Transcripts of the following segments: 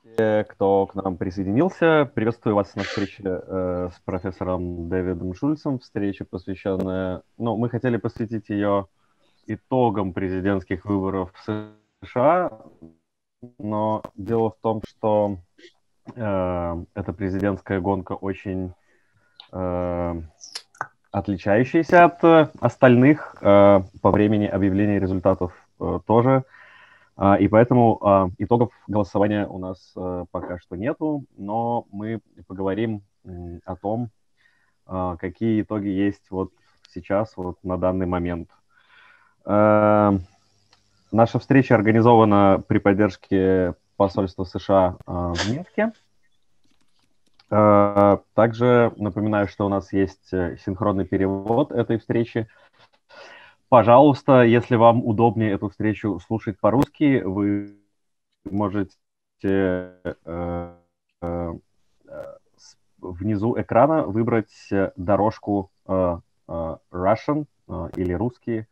Кто к нам присоединился. Приветствую вас на встрече с профессором Дэвидом Шульцем. Встреча, посвященная... мы хотели посвятить ее итогам президентских выборов в США, но дело в том, что эта президентская гонка очень отличающаяся от остальных, по времени объявления результатов тоже. И поэтому итогов голосования у нас пока что нету, но мы поговорим о том, какие итоги есть вот сейчас, вот на данный момент. Наша встреча организована при поддержке посольства США в Минске. Также напоминаю, что у нас есть синхронный перевод этой встречи. Пожалуйста, если вам удобнее эту встречу слушать по-русски, вы можете внизу экрана выбрать дорожку Russian или русский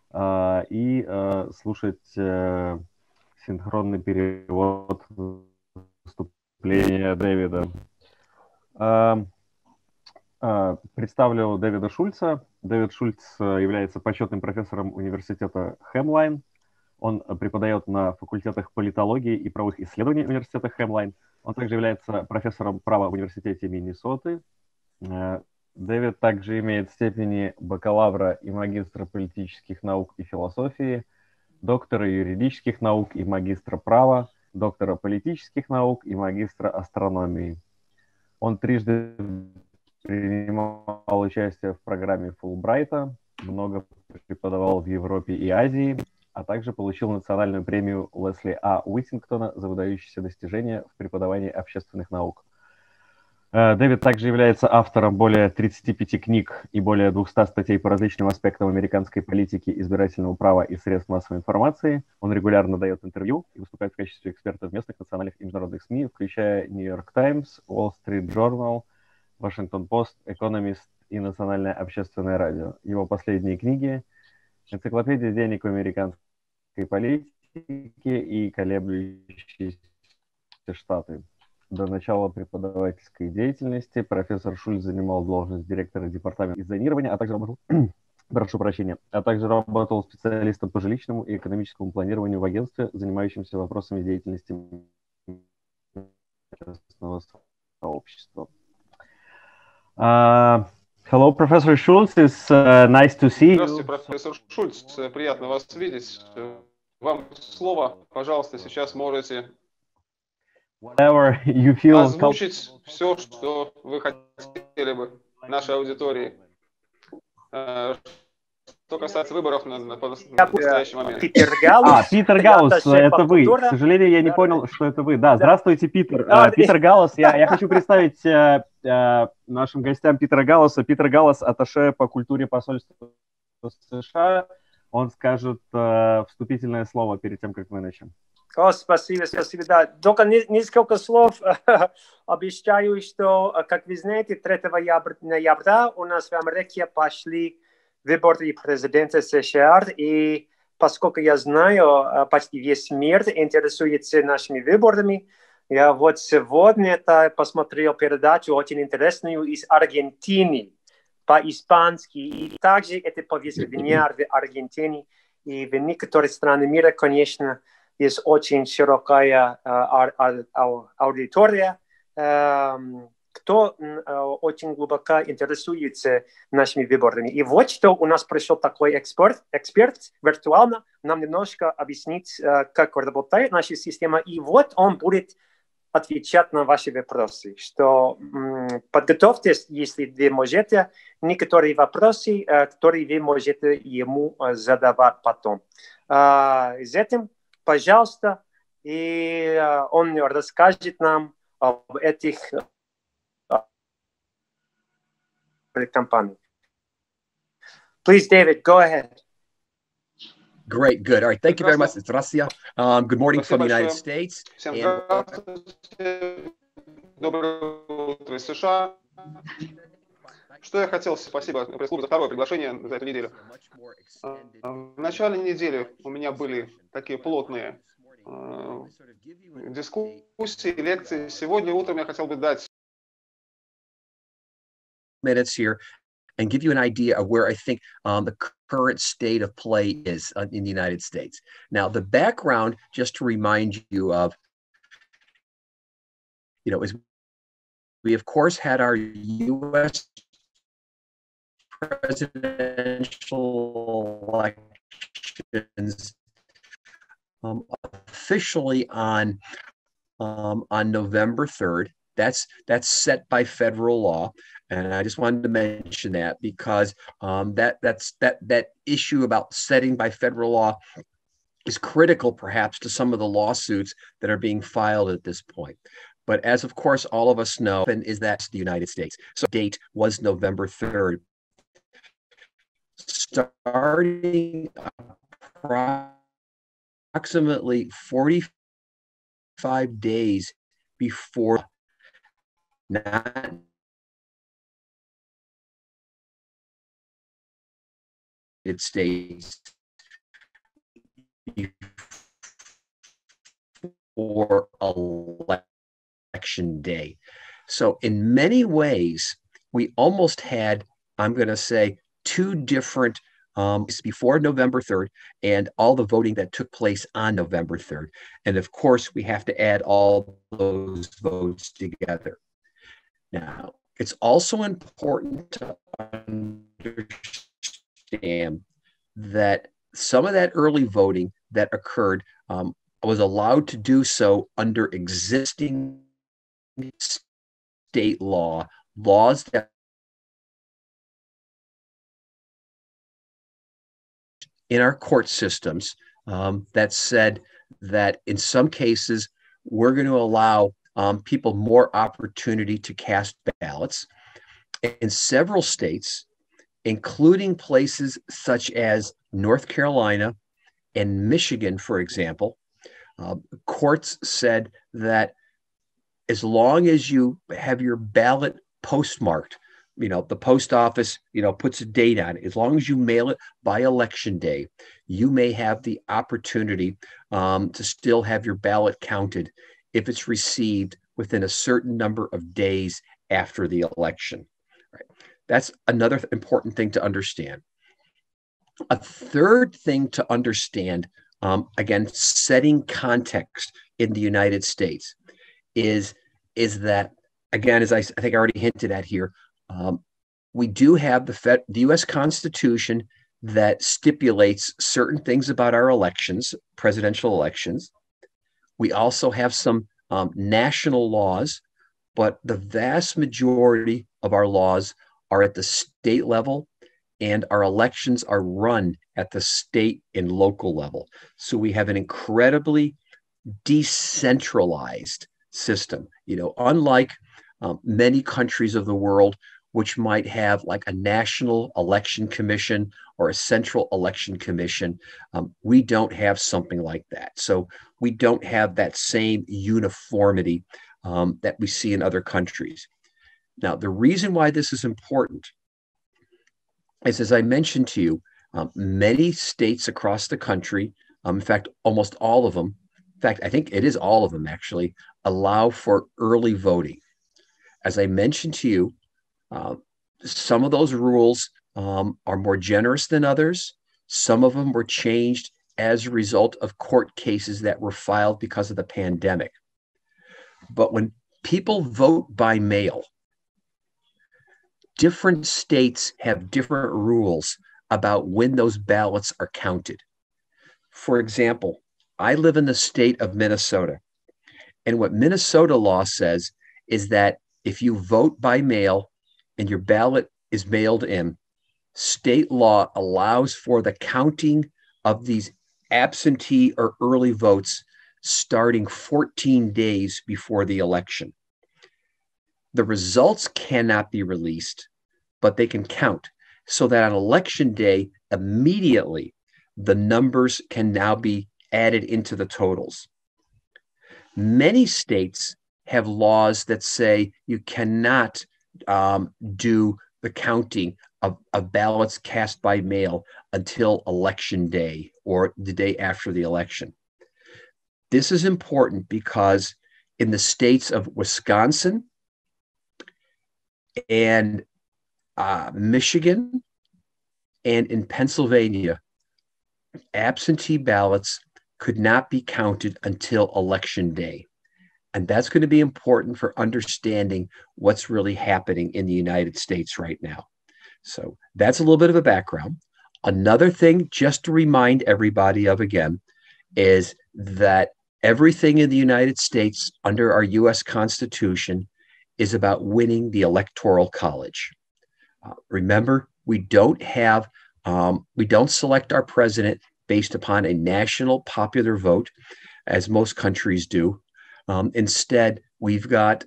и слушать синхронный перевод выступления Дэвида. Представлю Дэвида Шульца. Дэвид Шульц является почетным профессором университета Хемлайн. Он преподает на факультетах политологии и правовых исследований университета Хемлайн. Он также является профессором права в университете Миннесоты. Дэвид также имеет степени бакалавра и магистра политических наук и философии, доктора юридических наук и магистра права, доктора политических наук и магистра астрономии. Он трижды принимал участие в программе Фулбрайта, много преподавал в Европе и Азии, а также получил национальную премию Лесли А. Уиттингтона за выдающиеся достижения в преподавании общественных наук. Дэвид также является автором более 35 книг и более 200 статей по различным аспектам американской политики, избирательного права и средств массовой информации. Он регулярно дает интервью и выступает в качестве эксперта в местных, национальных и международных СМИ, включая New York Times, Wall Street Journal, Washington Post, Economist и Национальное общественное радио. Его последние книги «Энциклопедия денег в американской политике» и «Колеблющиеся штаты». До начала преподавательской деятельности профессор Шульц занимал должность директора департамента дизайнирования, а также работал специалистом по жилищному и экономическому планированию в агентстве, занимающемся вопросами деятельности местного сообщества. Hello, Professor Schultz. It's nice to see you. Здравствуйте, профессор Шульц. Приятно вас видеть. Вам слово. Пожалуйста, сейчас можете озвучить все, что вы хотели бы нашей аудитории. Что касается выборов на настоящий момент. Питер Галлус, это вы. К сожалению, я не понял, что это вы. Да, здравствуйте, Питер. Питер Галлус. Я хочу представить нашим гостям Питера Галлуса. Питер Галлус, атташе по культуре посольства США. Он скажет вступительное слово перед тем, как мы начнем. Спасибо. Да. Только несколько слов. Обещаю, что, как вы знаете, 3 ноября у нас в Америке пошли выборы президента США, и поскольку я знаю, почти весь мир интересуется нашими выборами, я вот сегодня посмотрел передачу очень интересную из Аргентины по-испански, и также это повестка дня в Аргентине, и в некоторых странах мира, конечно, есть очень широкая аудитория, кто очень глубоко интересуется нашими выборами. И вот что у нас пришел такой эксперт виртуально нам немножко объяснить, как работает наша система. И вот он будет отвечать на ваши вопросы. Что подготовьтесь, если вы можете, некоторые вопросы, которые вы можете ему задавать потом. С этим, пожалуйста, и он расскажет нам об этих компаниях. Please, David, go ahead. Great, good. All right, thank you very much. It's Russia. Good morning from the United States. Всем здравствуйте. Доброе утро из США. Что я хотел, спасибо пресс-клубу за второе приглашение за эту неделю. В начале недели у меня были такие плотные дискуссии, лекции. Сегодня утром я хотел бы дать minutes here and give you an idea of where I think the current state of play is in the United States. Now, the background, just to remind you of, is we, of course, had our U.S. presidential elections officially on November 3rd. That's set by federal law, and I just wanted to mention that because that issue about setting by federal law is critical, perhaps, to some of the lawsuits that are being filed at this point. But as, of course, all of us know, is that the United States. So the date was November 3rd. Starting approximately 45 days before not United States before election day. So in many ways, we almost had, I'm going to say, two different before November 3rd and all the voting that took place on November 3rd. And of course, we have to add all those votes together. Now, it's also important to understand that some of that early voting that occurred was allowed to do so under existing state laws that in our court systems that said that in some cases, we're going to allow people more opportunity to cast ballots. In several states, including places such as North Carolina and Michigan, for example, courts said that as long as you have your ballot postmarked, the post office, puts a date on it. As long as you mail it by election day, you may have the opportunity to still have your ballot counted if it's received within a certain number of days after the election. Right. That's another important thing to understand. A third thing to understand, again, setting context in the United States is that, again, as I think I already hinted at here, we do have the U.S. Constitution that stipulates certain things about our elections, presidential elections. We also have some national laws, but the vast majority of our laws are at the state level, and our elections are run at the state and local level. So we have an incredibly decentralized system, unlike many countries of the world, which might have like a national election commission or a central election commission. We don't have something like that. So we don't have that same uniformity that we see in other countries. Now, the reason why this is important is, as I mentioned to you, many states across the country, in fact, almost all of them, in fact, I think it is all of them actually, allow for early voting. As I mentioned to you, some of those rules are more generous than others. Some of them were changed as a result of court cases that were filed because of the pandemic. But when people vote by mail, different states have different rules about when those ballots are counted. For example, I live in the state of Minnesota, and what Minnesota law says is that if you vote by mail and your ballot is mailed in, state law allows for the counting of these absentee or early votes starting 14 days before the election. The results cannot be released, but they can count so that on election day, immediately, the numbers can now be added into the totals. Many states have laws that say you cannot do the counting of ballots cast by mail until election day or the day after the election. This is important because in the states of Wisconsin and Michigan and in Pennsylvania, absentee ballots could not be counted until election day. And that's going to be important for understanding what's really happening in the United States right now. So that's a little bit of a background. Another thing, just to remind everybody of again, is that everything in the United States under our US Constitution is about winning the Electoral College. Remember, we don't select our president based upon a national popular vote, as most countries do. Instead, we've got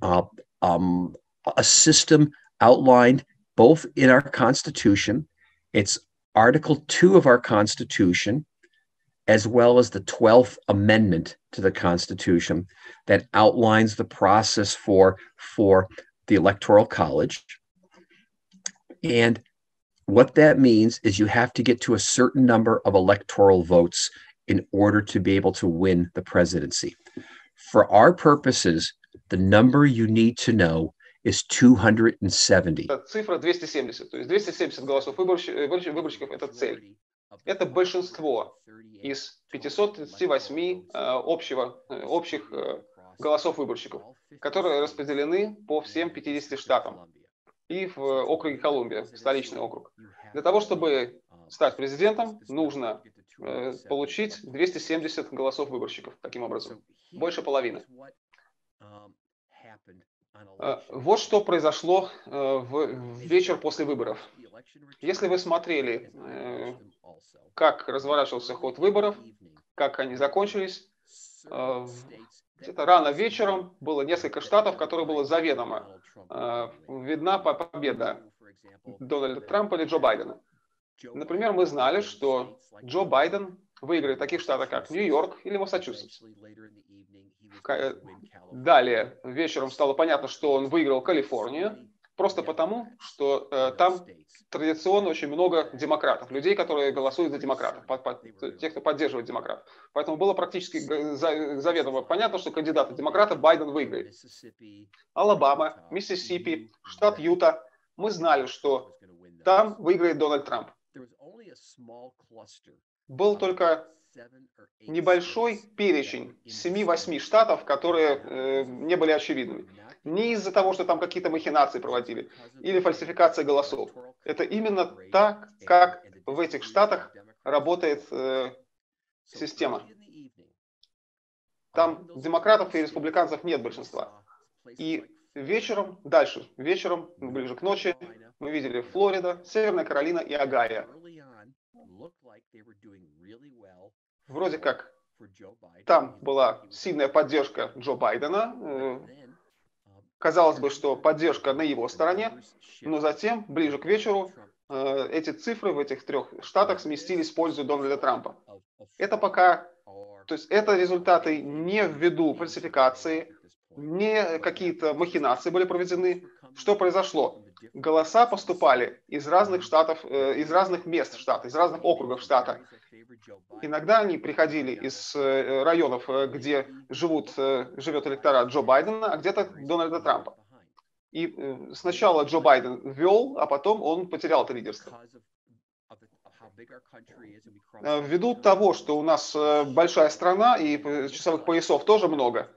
a system outlined both in our Constitution. It's Article 2 of our Constitution, as well as the 12th Amendment to the Constitution that outlines the process for the Electoral College. And what that means is you have to get to a certain number of electoral votes in order to be able to win the presidency. For our purposes, the number you need to know is 270. Цифра 270, то есть 270 голосов выборщиков – это цель. Это большинство из 538 общих голосов выборщиков, которые распределены по всем 50 штатам и в округе Колумбия, столичный округ. Для того, чтобы стать президентом, нужно получить 270 голосов выборщиков, таким образом, больше половины. Вот что произошло в вечер после выборов. Если вы смотрели, как разворачивался ход выборов, как они закончились, где-то рано вечером было несколько штатов, в которых было заведомо видна победа Дональда Трампа или Джо Байдена. Например, мы знали, что Джо Байден выиграет в таких штатах, как Нью-Йорк или Массачусетс. Далее вечером стало понятно, что он выиграл Калифорнию, просто потому, что там традиционно очень много демократов, людей, которые голосуют за демократов, тех, кто поддерживает демократов. Поэтому было практически заведомо понятно, что кандидат от демократов Байден выиграет. Алабама, Миссисипи, штат Юта. Мы знали, что там выиграет Дональд Трамп. Был только небольшой перечень 7-8 штатов, которые не были очевидными. Не из-за того, что там какие-то махинации проводили или фальсификация голосов. Это именно так, как в этих штатах работает система. Там демократов и республиканцев нет большинства. И вечером, ближе к ночи, мы видели Флорида, Северная Каролина и Огайо. Вроде как там была сильная поддержка Джо Байдена. Казалось бы, что поддержка на его стороне, но затем, ближе к вечеру, эти цифры в этих трех штатах сместились в пользу Дональда Трампа. Это пока, то есть это результаты не ввиду фальсификации, не какие-то махинации были проведены. Что произошло? Голоса поступали из разных штатов, из разных мест штата, из разных округов штата. Иногда они приходили из районов, где живет электорат Джо Байдена, а где-то Дональда Трампа. И сначала Джо Байден ввел, а потом он потерял это лидерство. Ввиду того, что у нас большая страна и часовых поясов тоже много,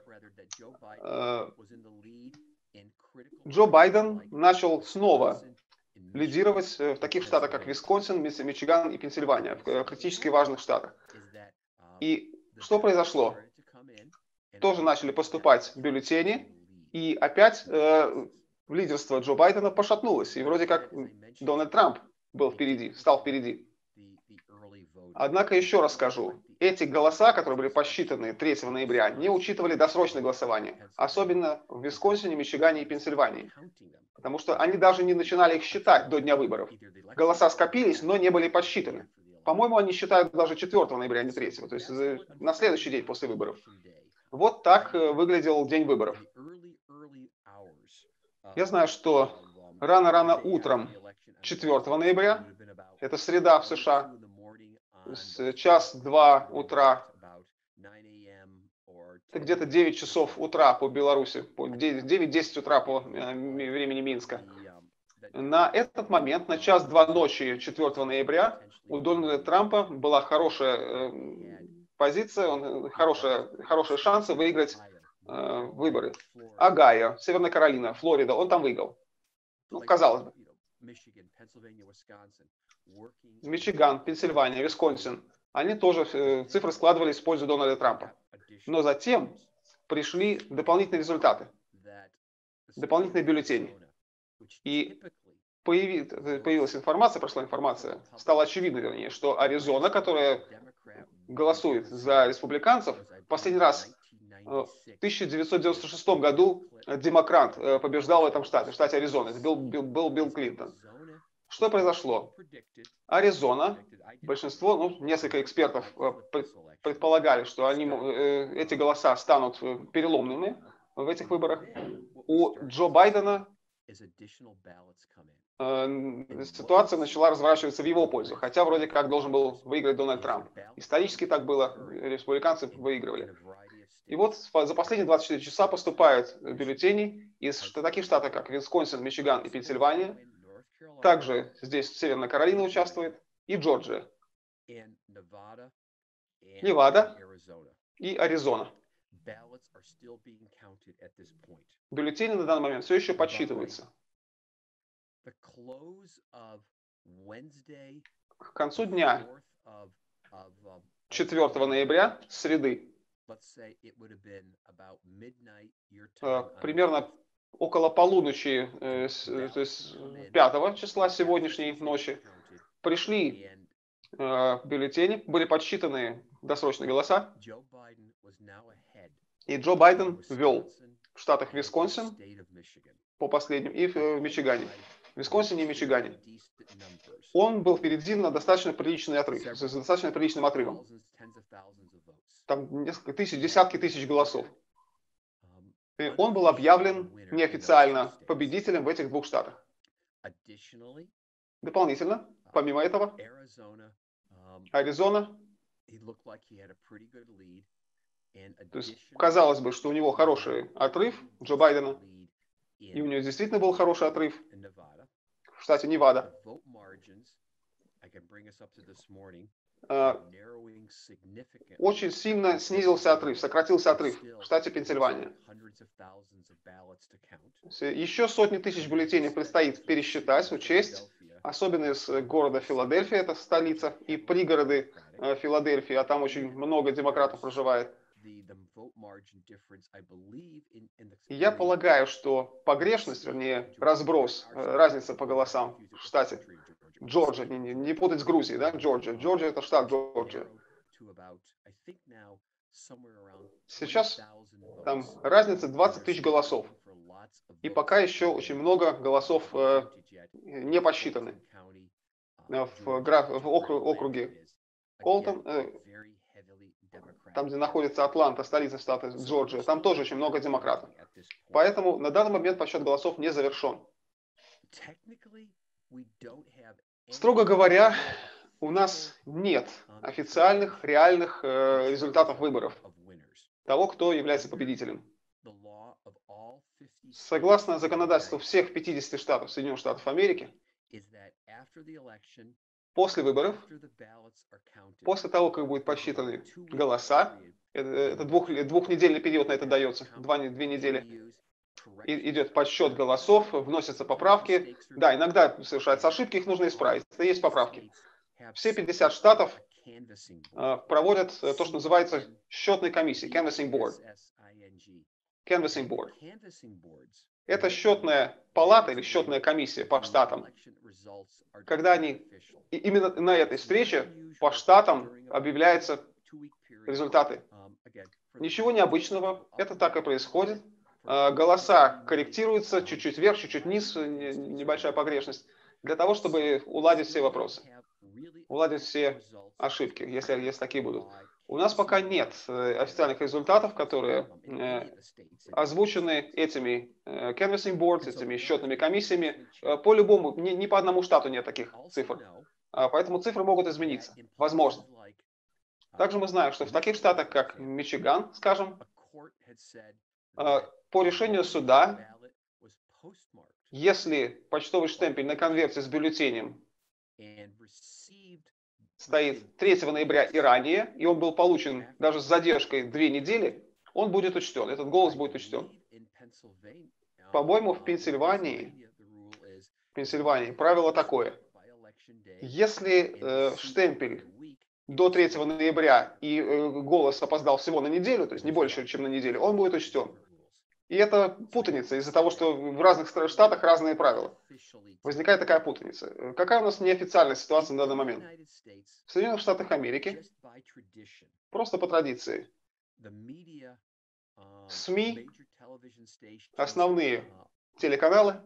Джо Байден начал снова лидировать в таких штатах, как Висконсин, Мичиган и Пенсильвания, в критически важных штатах. И что произошло? Тоже начали поступать бюллетени, и опять лидерство Джо Байдена пошатнулось. И вроде как Дональд Трамп стал впереди. Однако еще раз скажу, эти голоса, которые были посчитаны 3 ноября, не учитывали досрочное голосование, особенно в Висконсине, Мичигане и Пенсильвании, потому что они даже не начинали их считать до дня выборов. Голоса скопились, но не были подсчитаны. По-моему, они считают даже 4 ноября, а не 3, то есть на следующий день после выборов. Вот так выглядел день выборов. Я знаю, что рано-рано утром 4 ноября, это среда в США, с 1-2 утра Это где-то 9 часов утра по Беларуси, 9-10 утра по времени Минска. На этот момент, на 1-2 ночи 4 ноября, у Дональда Трампа была хорошая позиция, хорошие шансы выиграть выборы. Огайо, Северная Каролина, Флорида, он там выиграл. Ну, казалось бы. Мичиган, Пенсильвания, Висконсин, они тоже цифры складывались в пользу Дональда Трампа. Но затем пришли дополнительные результаты, дополнительные бюллетени. И появилась информация, прошла информация, стало очевидно, вернее, что Аризона, которая голосует за республиканцев, в последний раз в 1996 году демократ побеждал в этом штате, в штате Аризона. Это был Билл Клинтон. Что произошло? Аризона, большинство, несколько экспертов предполагали, что эти голоса станут переломными в этих выборах. У Джо Байдена ситуация начала разворачиваться в его пользу, хотя вроде как должен был выиграть Дональд Трамп. Исторически так было, республиканцы выигрывали. И вот за последние 24 часа поступают бюллетени из таких штатов, как Висконсин, Мичиган и Пенсильвания. Также здесь Северная Каролина участвует и Джорджия, Невада и Аризона. Бюллетени на данный момент все еще подсчитываются. К концу дня 4 ноября, среды, примерно около полуночи, то есть 5 числа сегодняшней ночи, пришли бюллетени, были подсчитаны досрочные голоса, и Джо Байден вел в штатах Висконсин по последним и в Мичигане. В Висконсине и Мичигане. Он был впереди на достаточно приличный отрыв, с достаточно приличным отрывом. Там несколько тысяч, десятки тысяч голосов. И он был объявлен неофициально победителем в этих 2 штатах. Дополнительно, помимо этого, Аризона, то есть казалось бы, что у него хороший отрыв, Джо Байдена, и у него действительно был хороший отрыв в штате Невада. Очень сильно снизился отрыв, сократился отрыв в штате Пенсильвания. Еще сотни тысяч бюллетеней предстоит пересчитать, учесть, особенно из города Филадельфия, это столица, и пригороды Филадельфии, а там очень много демократов проживает. Я полагаю, что погрешность, вернее, разброс, разница по голосам в штате Джорджия, не путать с Грузией, да, Джорджия. Джорджия — это штат Джорджия. Сейчас там разница 20 тысяч голосов. И пока еще очень много голосов не посчитаны. В округе Колтон, там, где находится Атланта, столица штата Джорджия, там тоже очень много демократов. Поэтому на данный момент подсчет голосов не завершен. Строго говоря, у нас нет официальных, реальных результатов выборов того, кто является победителем. Согласно законодательству всех 50 штатов Соединенных Штатов Америки, после выборов, после того, как будут посчитаны голоса, это двухнедельный период на это дается, 2 недели, идет подсчет голосов, вносятся поправки. Да, иногда совершаются ошибки, их нужно исправить. Это есть поправки. Все 50 штатов проводят то, что называется счетной комиссией, canvassing board. Canvassing board. Это счетная палата или счетная комиссия по штатам, когда они, именно на этой встрече по штатам объявляются результаты. Ничего необычного, это так и происходит. Голоса корректируются чуть-чуть вверх, чуть-чуть вниз, небольшая погрешность, для того, чтобы уладить все вопросы, уладить все ошибки, если такие будут. У нас пока нет официальных результатов, которые озвучены этими canvassing boards, этими счетными комиссиями. По-любому, ни по одному штату нет таких цифр. Поэтому цифры могут измениться. Возможно. Также мы знаем, что в таких штатах, как Мичиган, скажем, По решению суда, если почтовый штемпель на конверте с бюллетенем стоит 3 ноября и ранее, и он был получен даже с задержкой 2 недели, он будет учтен, этот голос будет учтен. По-моему, в Пенсильвании правило такое. Если штемпель до 3 ноября и голос опоздал всего на неделю, то есть не больше, чем на неделю, он будет учтен. И это путаница из-за того, что в разных штатах разные правила. Возникает такая путаница. Какая у нас неофициальная ситуация на данный момент? В Соединенных Штатах Америки, просто по традиции, СМИ, основные телеканалы,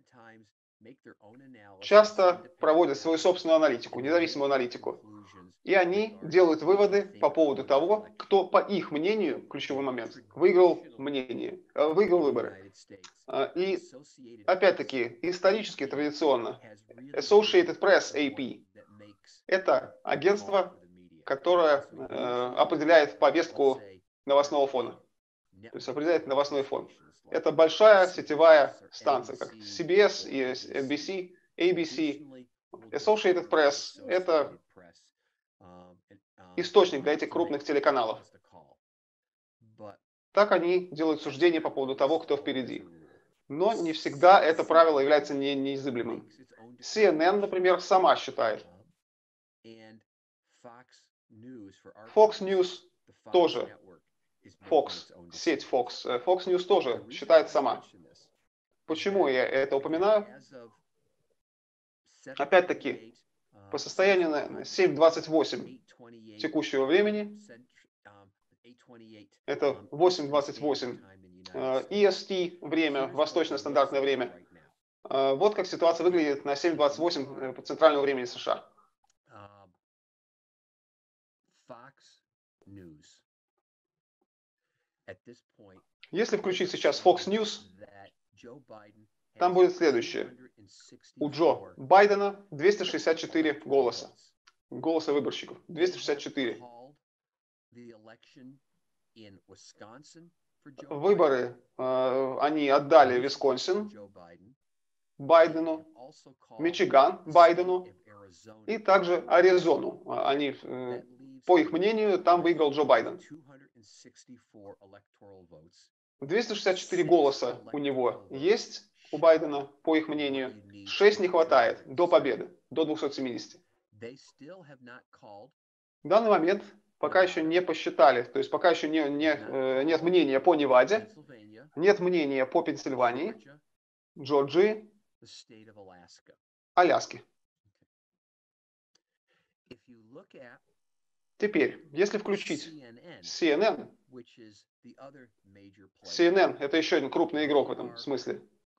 часто проводят свою собственную аналитику, независимую аналитику. И они делают выводы по поводу того, кто, по их мнению, ключевой момент, выиграл выборы. И, опять-таки, исторически, традиционно, Associated Press, AP, это агентство, которое определяет повестку новостного фона. То есть определяет новостной фон. Это большая сетевая станция, как CBS и NBC, ABC. Associated Press – это источник для этих крупных телеканалов. Так они делают суждения по поводу того, кто впереди. Но не всегда это правило является неизыблемым. CNN, например, сама считает. Fox News тоже. Сеть Fox News тоже считает сама. Почему я это упоминаю? Опять-таки, по состоянию на 7:28 текущего времени, это 8:28 EST время, восточное стандартное время. Вот как ситуация выглядит на 7:28 по центральному времени США. Если включить сейчас Fox News, там будет следующее. У Джо Байдена 264 голоса. Голоса выборщиков. 264. Выборы они отдали Висконсин Байдену, Мичиган Байдену и также Аризону. Они, по их мнению, там выиграл Джо Байден. 264 голоса у него есть, у Байдена, по их мнению. 6 не хватает до победы, до 270. В данный момент пока еще не посчитали, то есть пока еще нет мнения по Неваде, нет мнения по Пенсильвании, Джорджии, Аляске. Теперь, если включить CNN, CNN – это еще один крупный игрок в этом смысле.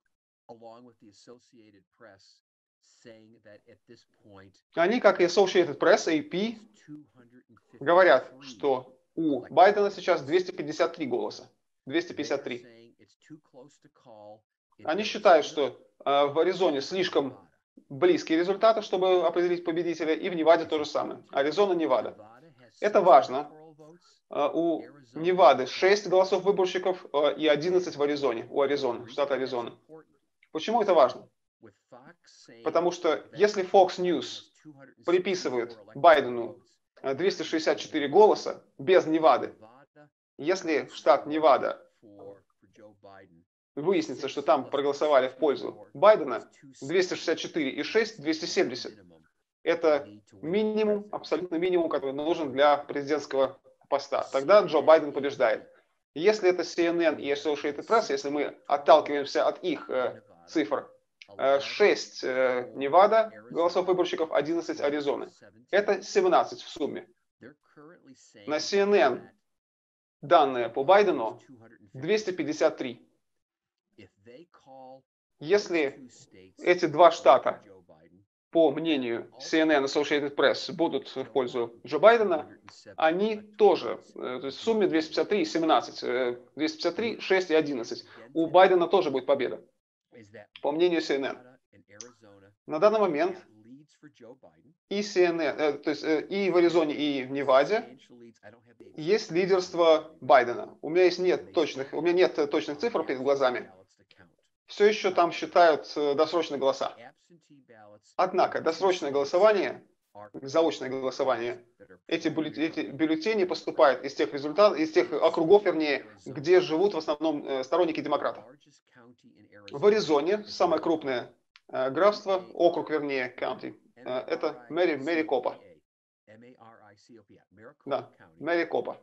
Они, как и Associated Press, AP, говорят, что у Байдена сейчас 253 голоса. 253. Они считают, что в Аризоне слишком близкие результаты, чтобы определить победителя, и в Неваде то же самое. Аризона, Невада. Это важно. У Невады 6 голосов выборщиков и 11 в Аризоне, у Аризоны, штата Аризона. Почему это важно? Потому что если Fox News приписывает Байдену 264 голоса без Невады, если штат Невада выяснится, что там проголосовали в пользу Байдена, 264 и 6, 270. Это минимум, абсолютно минимум, который нужен для президентского поста. Тогда Джо Байден побеждает. Если это CNN и Associated Press, если мы отталкиваемся от их цифр, 6 Невада голосов выборщиков, 11 Аризоны. Это 17 в сумме. На CNN данные по Байдену 253. Если эти два штата, по мнению CNN и Associated Press, будут в пользу Джо Байдена, они тоже, то есть в сумме 253 и 17, 253, 6 и 11. У Байдена тоже будет победа, по мнению CNN. На данный момент и CNN, то есть и в Аризоне, и в Неваде есть лидерство Байдена. У меня нет точных цифр перед глазами. Все еще там считают досрочные голоса. Однако досрочное голосование, заочное голосование, эти бюллетени поступают из тех округов, вернее, где живут в основном сторонники демократов. В Аризоне самое крупное графство, округ, вернее, county, это Марикопа. Да, Марикопа.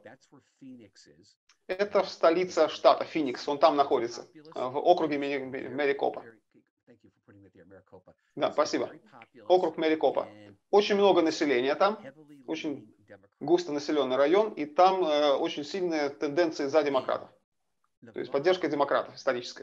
Это столица штата Феникс, он там находится, в округе Марикопа. Да, спасибо. Округ Марикопа. Очень много населения там, очень густо населенный район, и там очень сильные тенденции за демократов. То есть поддержка демократов историческая.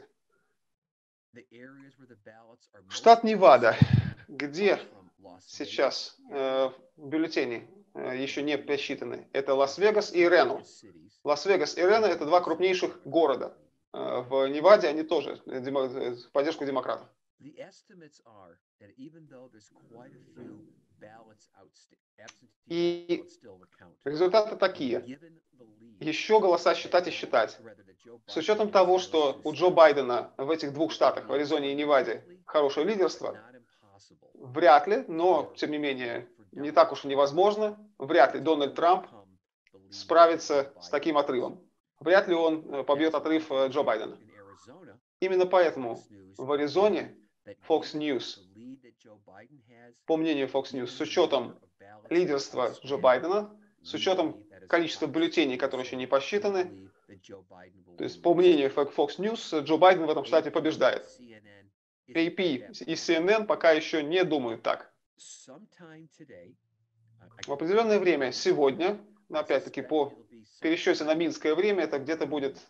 Штат Невада, где сейчас бюллетени еще не посчитаны, это Лас-Вегас и Рено. Лас-Вегас и Рено – это два крупнейших города. В Неваде они тоже в поддержку демократов. И результаты такие. Еще голоса считать и считать. С учетом того, что у Джо Байдена в этих двух штатах, в Аризоне и Неваде, хорошее лидерство, вряд ли, но, тем не менее, не так уж и невозможно, вряд ли Дональд Трамп справится с таким отрывом. Вряд ли он побьет отрыв Джо Байдена. Именно поэтому в Аризоне Fox News, по мнению Fox News, с учетом лидерства Джо Байдена, с учетом количества бюллетеней, которые еще не посчитаны, то есть по мнению Fox News, Джо Байден в этом штате побеждает. AP и CNN пока еще не думают так. В определенное время сегодня, опять-таки по пересчете на минское время, это где-то будет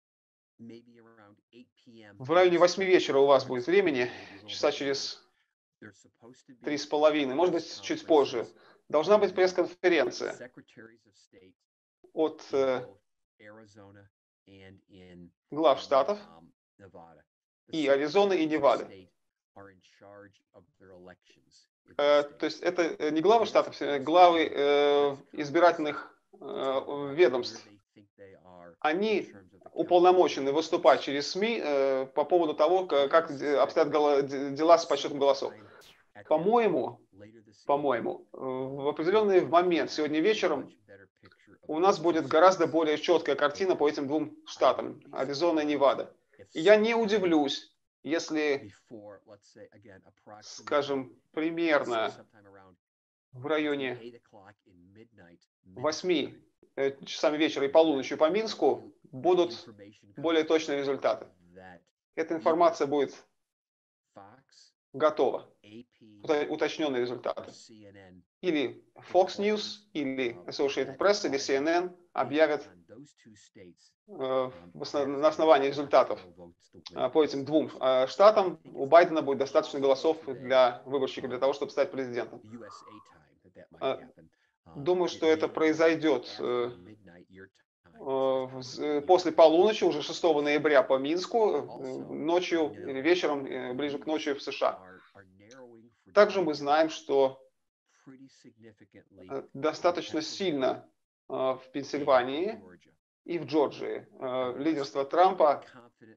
в районе 8 вечера у вас будет времени, часа через 3,5, может быть, чуть позже. Должна быть пресс-конференция от глав штатов и Аризоны и Невады. То есть это не главы штатов, главы избирательных ведомств. Они уполномочены выступать через СМИ по поводу того, как обстоят дела с подсчетом голосов. По-моему, в определенный момент сегодня вечером у нас будет гораздо более четкая картина по этим двум штатам, Аризона и Невада. И я не удивлюсь, если, скажем, примерно в районе 8 часами вечера и полуночи по Минску будут более точные результаты. Эта информация будет готова, уточненные результаты. Или Fox News, или Associated Press, или CNN объявят на основании результатов по этим двум штатам у Байдена будет достаточно голосов для выборщиков для того, чтобы стать президентом. Думаю, что это произойдет после полуночи, уже 6 ноября по Минску, ночью или вечером, ближе к ночи в США. Также мы знаем, что достаточно сильно в Пенсильвании и в Джорджии лидерство Трампа,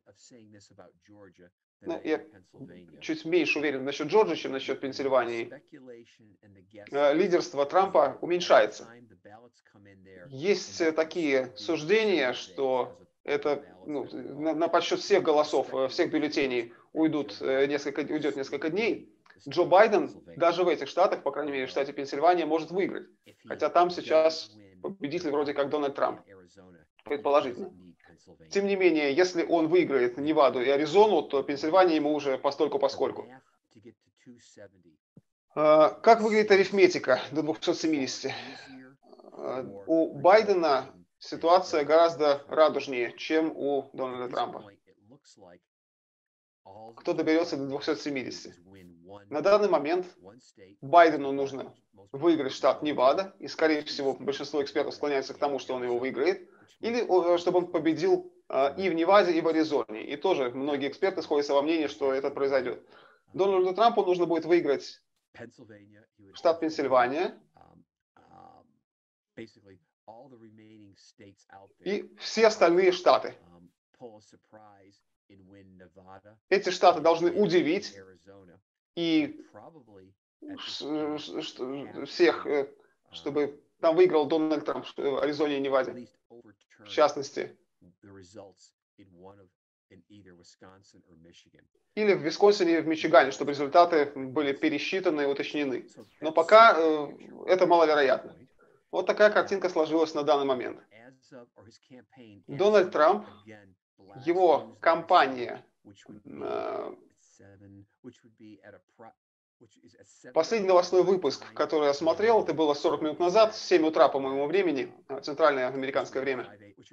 я чуть меньше уверен насчет Джорджии, чем насчет Пенсильвании, лидерство Трампа уменьшается. Есть такие суждения, что это на подсчет всех голосов, всех бюллетеней уйдет несколько дней. Джо Байден даже в этих штатах, по крайней мере в штате Пенсильвания, может выиграть. Хотя там сейчас победитель вроде как Дональд Трамп, предположительно. Тем не менее, если он выиграет Неваду и Аризону, то Пенсильвания ему уже постольку-поскольку. Как выглядит арифметика до 270? У Байдена ситуация гораздо радужнее, чем у Дональда Трампа. Кто доберется до 270? На данный момент Байдену нужно выиграть штат Невада, и, скорее всего, большинство экспертов склоняется к тому, что он его выиграет, или чтобы он победил и в Неваде, и в Аризоне. И тоже многие эксперты сходятся во мнении, что это произойдет. Дональду Трампу нужно будет выиграть штат Пенсильвания и все остальные штаты. Эти штаты должны удивить и всех, чтобы там выиграл Дональд Трамп в Аризоне и Неваде, в частности. Или в Висконсине и в Мичигане, чтобы результаты были пересчитаны и уточнены. Но пока это маловероятно. Вот такая картинка сложилась на данный момент. Дональд Трамп, его кампания, последний новостной выпуск, который я смотрел, это было 40 минут назад, 7 утра по моему времени, центральное американское время.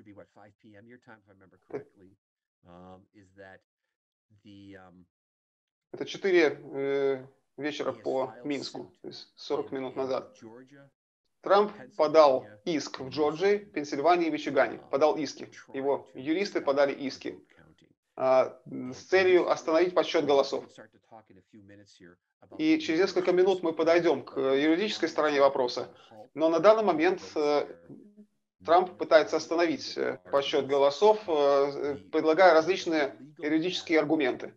Это 4 вечера по Минску, то есть 40 минут назад. Трамп подал иск в Джорджии, Пенсильвании и Мичигане. Подал иски. Его юристы подали иски с целью остановить подсчет голосов. И через несколько минут мы подойдем к юридической стороне вопроса. Но на данный момент Трамп пытается остановить подсчет голосов, предлагая различные юридические аргументы.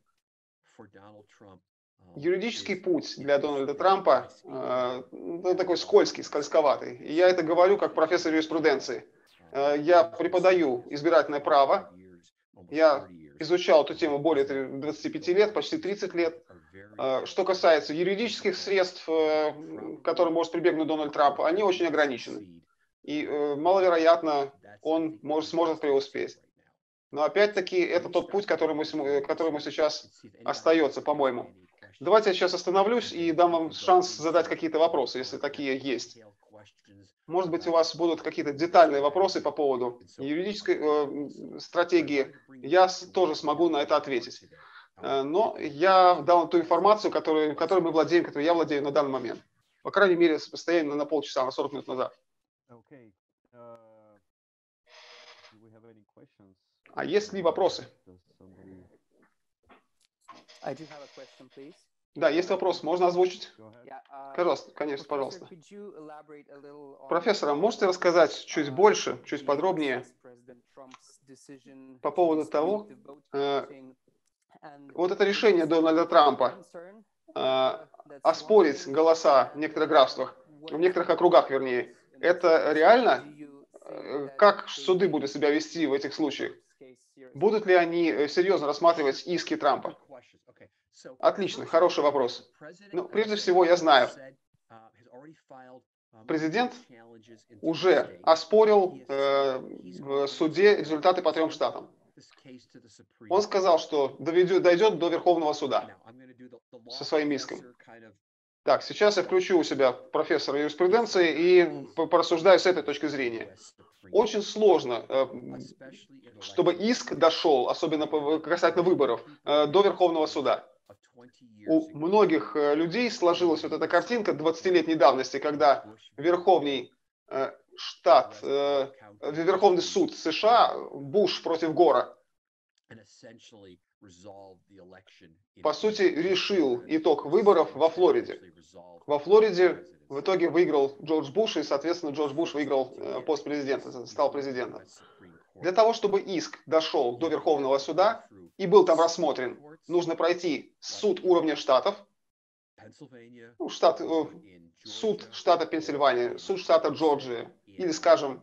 Юридический путь для Дональда Трампа такой скользкий, скользковатый. И я это говорю как профессор юриспруденции. Я преподаю избирательное право. Я изучал эту тему более 25 лет, почти 30 лет. Что касается юридических средств, к которым может прибегнуть Дональд Трамп, они очень ограничены. И маловероятно, он сможет преуспеть. Но опять-таки, это тот путь, которому сейчас остается, по-моему. Давайте я сейчас остановлюсь и дам вам шанс задать какие-то вопросы, если такие есть. Может быть, у вас будут какие-то детальные вопросы по поводу юридической стратегии. Я тоже смогу на это ответить. Но я дал ту информацию, которой мы владеем, которой я владею на данный момент. По крайней мере, постоянно на полчаса, на 40 минут назад. А есть ли вопросы? Да, есть вопрос. Можно озвучить? Пожалуйста, конечно, пожалуйста. Профессор, можете рассказать чуть больше, чуть подробнее по поводу того, вот это решение Дональда Трампа оспорить голоса в некоторых графствах, в некоторых округах, вернее, это реально? Как суды будут себя вести в этих случаях? Будут ли они серьезно рассматривать иски Трампа? Отлично, хороший вопрос. Ну, прежде всего, я знаю, президент уже оспорил в суде результаты по 3 штатам. Он сказал, что дойдет до Верховного суда со своим иском. Так, сейчас я включу у себя профессора юриспруденции и порассуждаю с этой точки зрения. Очень сложно, чтобы иск дошел, особенно касательно выборов, до Верховного суда. У многих людей сложилась вот эта картинка 20-летней давности, когда Верховный суд США, Буш против Гора, по сути, решил итог выборов во Флориде. Во Флориде в итоге выиграл Джордж Буш, и, соответственно, Джордж Буш выиграл пост президента, стал президентом. Для того, чтобы иск дошел до Верховного суда и был там рассмотрен, нужно пройти суд уровня штатов, суд штата Пенсильвания, суд штата Джорджия, или, скажем,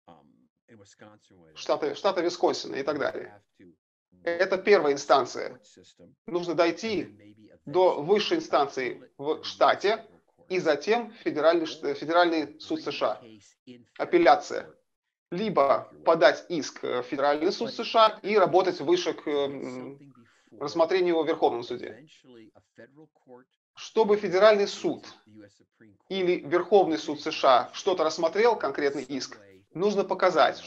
штата Висконсина и так далее. Это первая инстанция. Нужно дойти до высшей инстанции в штате и затем федеральный суд США. Апелляция. Либо подать иск в Федеральный суд США и работать выше к рассмотрению его в Верховном суде. Чтобы Федеральный суд или Верховный суд США что-то рассмотрел, конкретный иск, нужно доказать,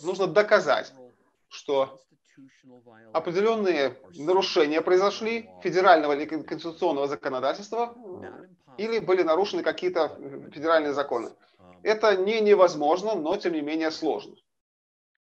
что определенные нарушения произошли федерального или конституционного законодательства или были нарушены какие-то федеральные законы. Это не невозможно, но тем не менее сложно.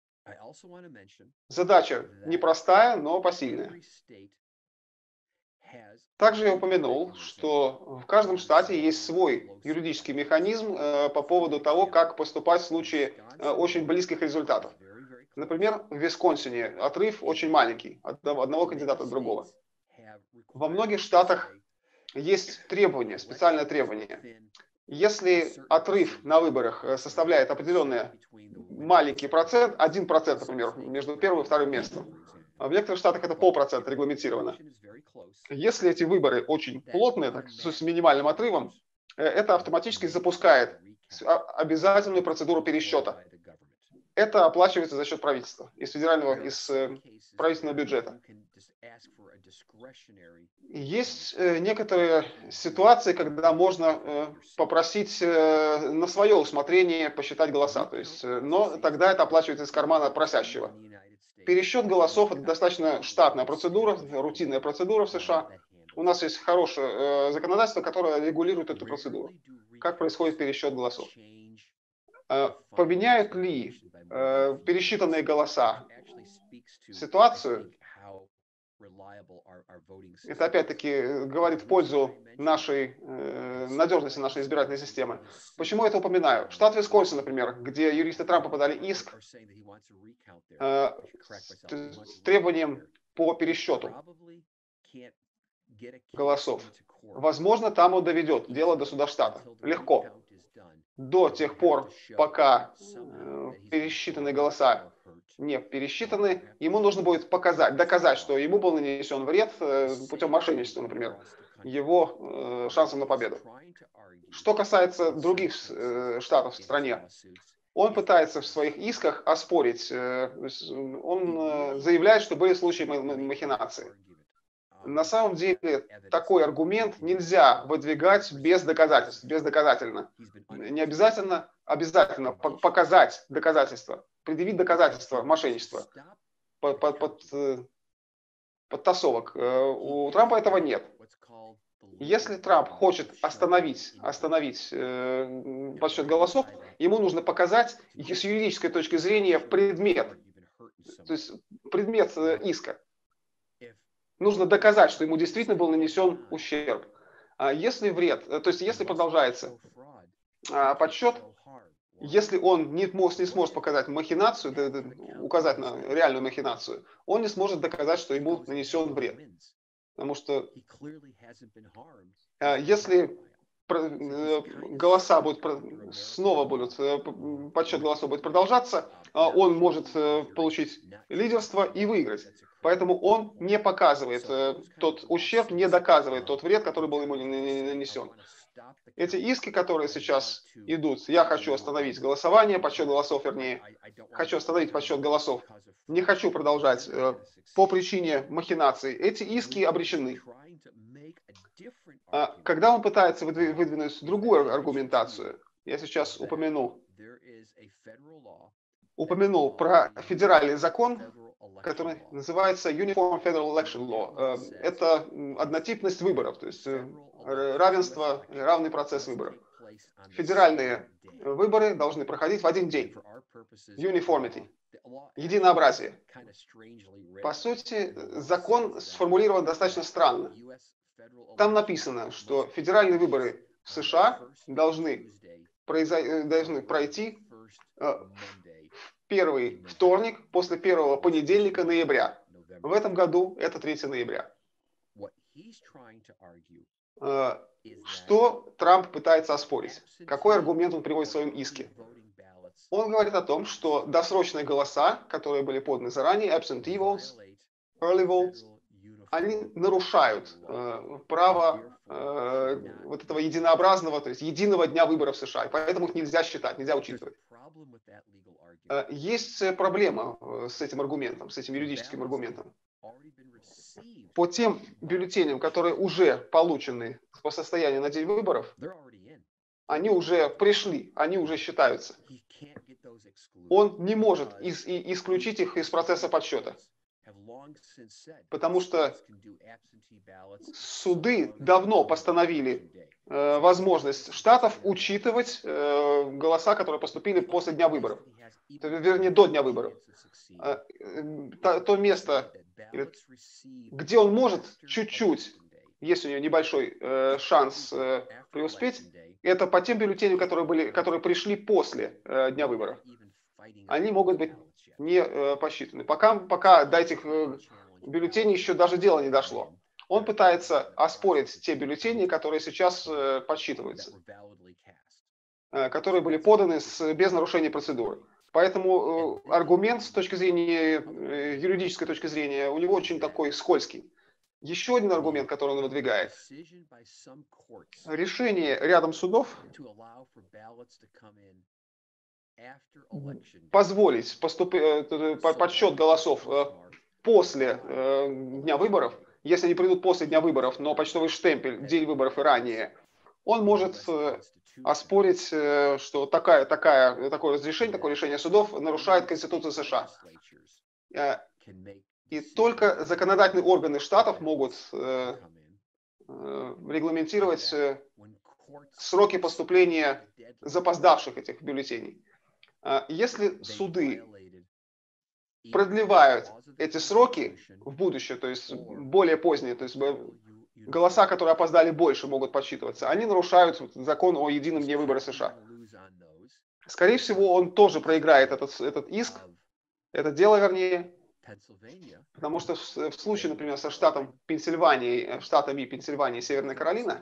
Задача непростая, но посильная. Также я упомянул, что в каждом штате есть свой юридический механизм по поводу того, как поступать в случае очень близких результатов. Например, в Висконсине отрыв очень маленький от одного кандидата от другого. Во многих штатах есть требования, специальное требование. Если отрыв на выборах составляет определенный маленький процент, 1%, например, между первым и вторым местом, в некоторых штатах это 0,5% регламентировано. Если эти выборы очень плотные, так, с минимальным отрывом, это автоматически запускает обязательную процедуру пересчета. Это оплачивается за счет правительства, из правительственного бюджета. Есть некоторые ситуации, когда можно попросить на свое усмотрение посчитать голоса, то есть, но тогда это оплачивается из кармана просящего. Пересчет голосов – это достаточно штатная процедура, рутинная процедура в США. У нас есть хорошее законодательство, которое регулирует эту процедуру. Как происходит пересчет голосов? Поменяют ли пересчитанные голоса ситуацию? Это опять-таки говорит в пользу надежности нашей избирательной системы. Почему я это упоминаю? Штат Висконсин, например, где юристы Трампа подали иск с требованием по пересчету голосов. Возможно, там он доведет дело до суда штата. Легко. До тех пор, пока пересчитанные голоса не пересчитаны, ему нужно будет доказать, что ему был нанесен вред путем мошенничества, например, его шансом на победу. Что касается других штатов в стране, он пытается в своих исках оспорить, он заявляет, что были случаи махинации. На самом деле такой аргумент нельзя выдвигать без доказательств, бездоказательно. Не обязательно показать доказательства, предъявить доказательства мошенничества, подтасовок. У Трампа этого нет. Если Трамп хочет остановить подсчет голосов, ему нужно показать с юридической точки зрения предмет, то есть предмет иска. Нужно доказать, что ему действительно был нанесен ущерб. Если то есть если продолжается подсчет, если он не сможет показать махинацию, указать на реальную махинацию, он не сможет доказать, что ему нанесен вред. Потому что если голоса подсчет голосов будет продолжаться, он может получить лидерство и выиграть. Поэтому он не показывает тот ущерб, не доказывает тот вред, который был ему нанесен. Эти иски, которые сейчас идут, я хочу остановить голосование, подсчет голосов, вернее, хочу остановить подсчет голосов, не хочу продолжать по причине махинаций, эти иски обречены. Когда он пытается выдвинуть другую аргументацию, я сейчас упомянул про федеральный закон, который называется Uniform Federal Election Law. Это однотипность выборов, то есть равенство, равный процесс выборов. Федеральные выборы должны проходить в один день. Uniformity. Единообразие. По сути, закон сформулирован достаточно странно. Там написано, что федеральные выборы в США должны пройти в первый вторник после первого понедельника ноября. В этом году это 3 ноября. Что Трамп пытается оспорить? Какой аргумент он приводит в своем иске? Он говорит о том, что досрочные голоса, которые были поданы заранее, absentee votes, early votes, они нарушают право вот этого единообразного, то есть единого дня выборов в США, и поэтому их нельзя считать, нельзя учитывать. Есть проблема с этим аргументом, с этим юридическим аргументом. По тем бюллетеням, которые уже получены по состоянию на день выборов, они уже пришли, они уже считаются. Он не может исключить их из процесса подсчета. Потому что суды давно постановили возможность штатов учитывать голоса, которые поступили после дня выборов. Вернее, до дня выборов. То место, где он может чуть-чуть есть у нее небольшой шанс преуспеть, это по тем бюллетеням, которые пришли после дня выборов. Они могут быть не посчитаны. Пока до этих бюллетеней еще даже дело не дошло. Он пытается оспорить те бюллетени, которые сейчас подсчитываются, которые были поданы без нарушения процедуры. Поэтому аргумент с точки зрения, юридической точки зрения, у него очень такой скользкий. Еще один аргумент, который он выдвигает. Решение рядом судов позволить подсчет голосов после дня выборов, если они придут после дня выборов, но почтовый штемпель день выборов и ранее, он может оспорить, что такое разрешение, такое решение судов нарушает Конституцию США. И только законодательные органы штатов могут регламентировать сроки поступления запоздавших этих бюллетеней. Если суды продлевают эти сроки в будущее, то есть более поздние, то есть голоса, которые опоздали больше, могут подсчитываться, они нарушают закон о едином дне выборов США. Скорее всего, он тоже проиграет этот иск, это дело, вернее, потому что в случае, например, со штатами Пенсильвания и Северная Каролина,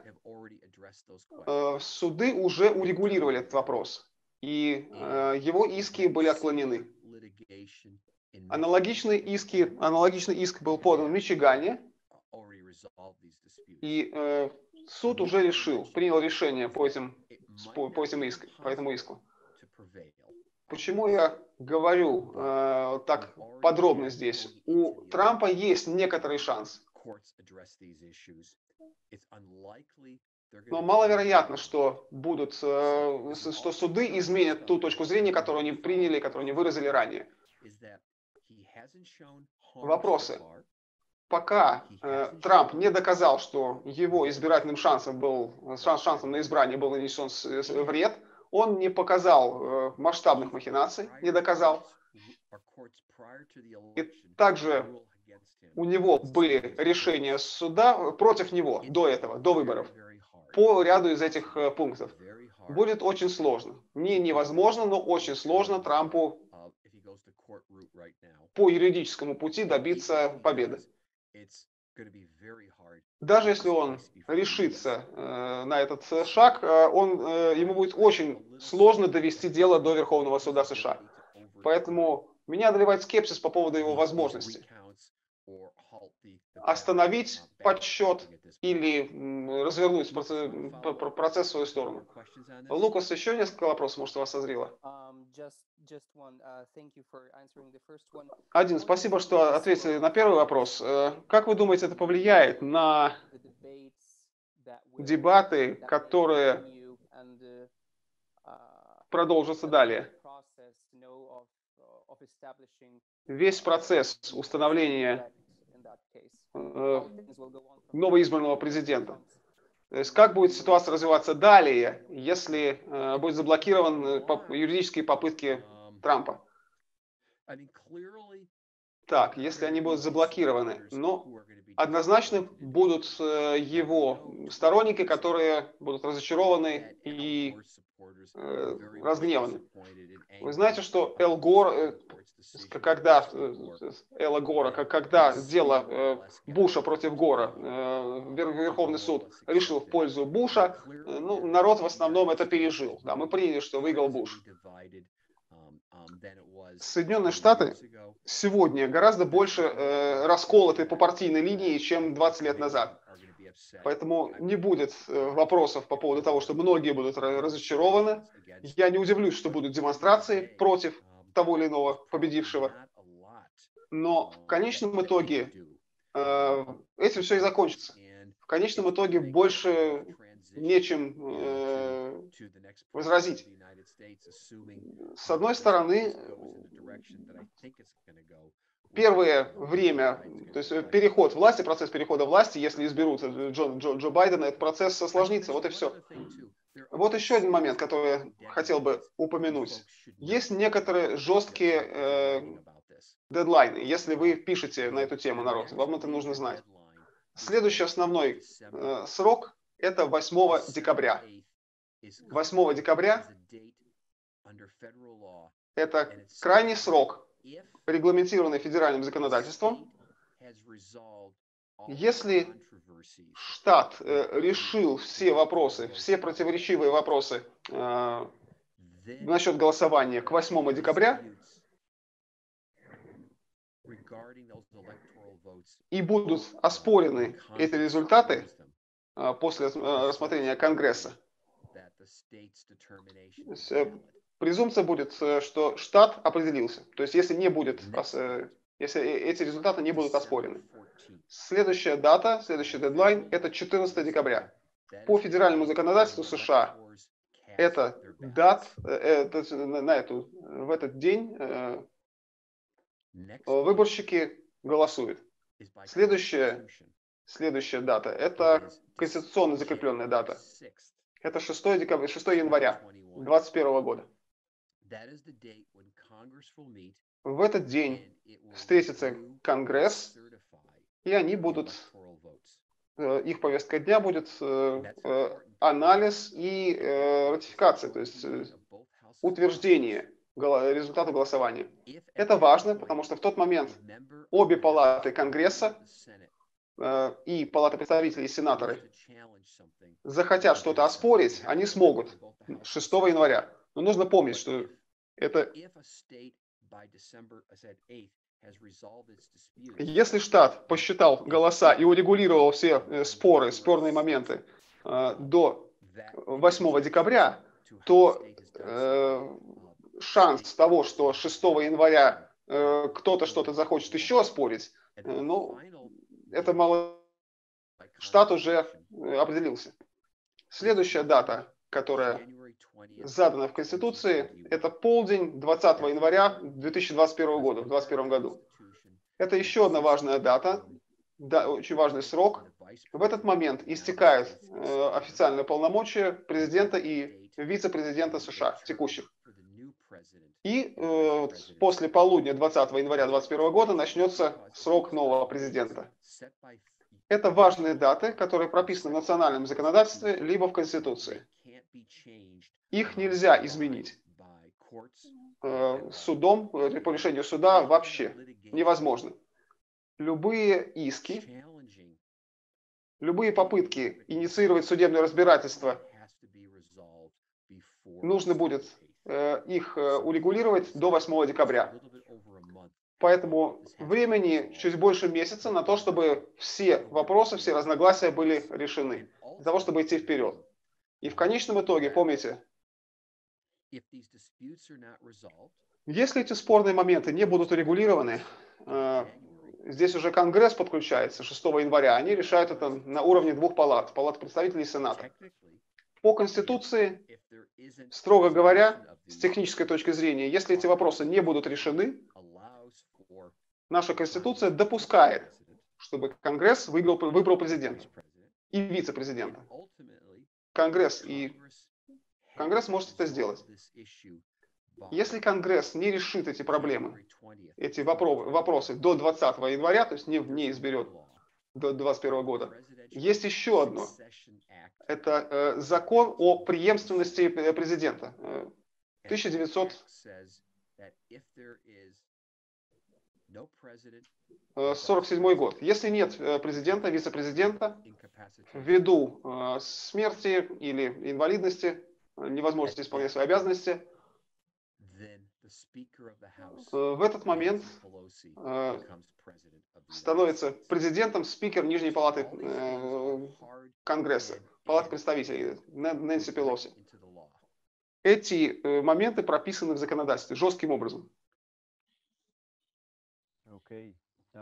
суды уже урегулировали этот вопрос, и его иски были отклонены. Аналогичный иск был подан в Мичигане, и суд уже принял решение по этому иску. Почему я говорю так подробно здесь? У Трампа есть некоторый шанс. Но маловероятно, что суды изменят ту точку зрения, которую они приняли, которую они выразили ранее. Вопросы. Пока Трамп не доказал, что его избирательным шансом на избрание был нанесен вред, он не показал масштабных махинаций, не доказал. И также у него были решения суда против него до этого, до выборов, по ряду из этих пунктов. Будет очень сложно. Не невозможно, но очень сложно Трампу по юридическому пути добиться победы. Даже если он решится на этот шаг, ему будет очень сложно довести дело до Верховного суда США. Поэтому меня одолевает скепсис по поводу его возможности остановить подсчет или развернуть процесс в свою сторону. Лукас, еще несколько вопросов, может, у вас созрело? Один, спасибо, что ответили на первый вопрос. Как вы думаете, это повлияет на дебаты, которые продолжатся далее? Весь процесс установления новоизбранного президента. То есть как будет ситуация развиваться далее, если будут заблокированы юридические попытки Трампа? Так, если они будут заблокированы, но однозначно будут его сторонники, которые будут разочарованы и разгневаны. Вы знаете, что Элла Гора, когда дело Буша против Гора, Верховный суд решил в пользу Буша, народ в основном это пережил. Да, мы приняли, что выиграл Буш. Соединенные Штаты сегодня гораздо больше расколоты по партийной линии, чем 20 лет назад. Поэтому не будет вопросов по поводу того, что многие будут разочарованы. Я не удивлюсь, что будут демонстрации против того или иного победившего. Но в конечном итоге этим все и закончится. В конечном итоге больше нечем возразить. С одной стороны, первое время, то есть переход власти, процесс перехода власти, если изберут Джо Байдена, этот процесс осложнится, вот и все. Вот еще один момент, который я хотел бы упомянуть. Есть некоторые жесткие дедлайны. Если вы пишете на эту тему, народ, вам это нужно знать. Следующий основной срок – это 8 декабря. 8 декабря – это крайний срок, регламентированный федеральным законодательством. Если штат решил все вопросы, все противоречивые вопросы насчет голосования к 8 декабря, и будут оспорены эти результаты после рассмотрения Конгресса, презумпция будет, что штат определился. То есть, если эти результаты не будут оспорены. Следующая дата, следующий дедлайн – это 14 декабря. По федеральному законодательству США в этот день выборщики голосуют. Следующая дата – это конституционно закрепленная дата. Это 6 января 2021 года. В этот день встретится Конгресс, и они будут, их повестка дня будет анализ и ратификация, то есть утверждение результата голосования. Это важно, потому что в тот момент обе палаты Конгресса и Палата представителей и сенаторы захотят что-то оспорить, они смогут 6 января. Но нужно помнить, что это... Если штат посчитал голоса и урегулировал все спорные моменты до 8 декабря, то шанс того, что 6 января кто-то что-то захочет еще оспорить, ну, это мало. Штат уже определился. Следующая дата, которая задана в Конституции, это полдень 20 января 2021 года, в 2021 году. Это еще одна важная дата, очень важный срок. В этот момент истекают официальные полномочия президента и вице-президента США, текущих. И после полудня 20 января 2021 года начнется срок нового президента. Это важные даты, которые прописаны в национальном законодательстве либо в Конституции. Их нельзя изменить судом, по решению суда вообще невозможно. Любые иски, любые попытки инициировать судебное разбирательство, нужно будет их урегулировать до 8 декабря. Поэтому времени чуть больше месяца на то, чтобы все вопросы, все разногласия были решены, для того, чтобы идти вперед. И в конечном итоге, помните, если эти спорные моменты не будут урегулированы, здесь уже Конгресс подключается 6 января, они решают это на уровне двух палат, Палаты представителей и Сената. По Конституции, строго говоря, с технической точки зрения, если эти вопросы не будут решены, наша Конституция допускает, чтобы Конгресс выбрал президента и вице-президента. Конгресс может это сделать. Если Конгресс не решит эти проблемы, эти вопросы до 20 января, то есть не изберет до 2021 года, есть еще одно. Это закон о преемственности президента. 1947 год. Если нет президента, вице-президента, ввиду смерти или инвалидности, невозможности исполнять свои обязанности, в этот момент становится президентом спикер Нижней палаты Конгресса, Палаты представителей Нэнси Пелоси. Эти моменты прописаны в законодательстве жестким образом. Okay.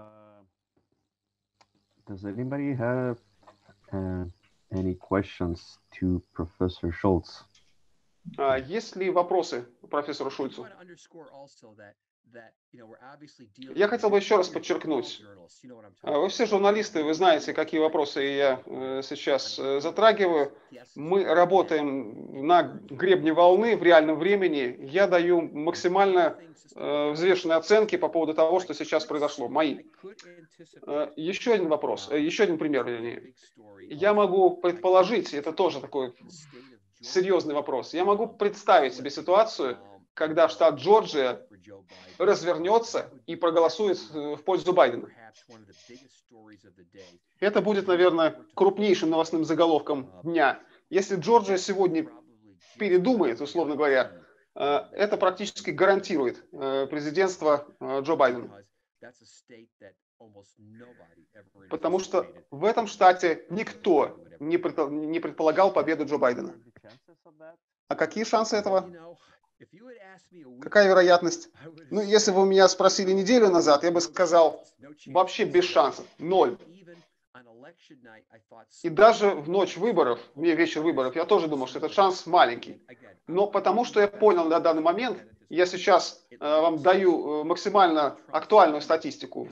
Does anybody have any questions to Professor Schultz? Есть ли вопросы к профессору Шульцу? Я хотел бы еще раз подчеркнуть, вы все журналисты, вы знаете, какие вопросы я сейчас затрагиваю. Мы работаем на гребне волны в реальном времени. Я даю максимально взвешенные оценки по поводу того, что сейчас произошло, мои. Еще один вопрос, еще один пример. Я могу предположить, это тоже такой серьезный вопрос, я могу представить себе ситуацию, когда штат Джорджия развернется и проголосует в пользу Байдена. Это будет, наверное, крупнейшим новостным заголовком дня. Если Джорджия сегодня передумает, условно говоря, это практически гарантирует президентство Джо Байдена. Потому что в этом штате никто не предполагал победу Джо Байдена. А какие шансы этого? Какая вероятность? Ну, если бы вы меня спросили неделю назад, я бы сказал, вообще без шансов, 0. И даже в ночь выборов, вечер выборов, я тоже думал, что этот шанс маленький. Но потому что я понял на данный момент, я сейчас вам даю максимально актуальную статистику.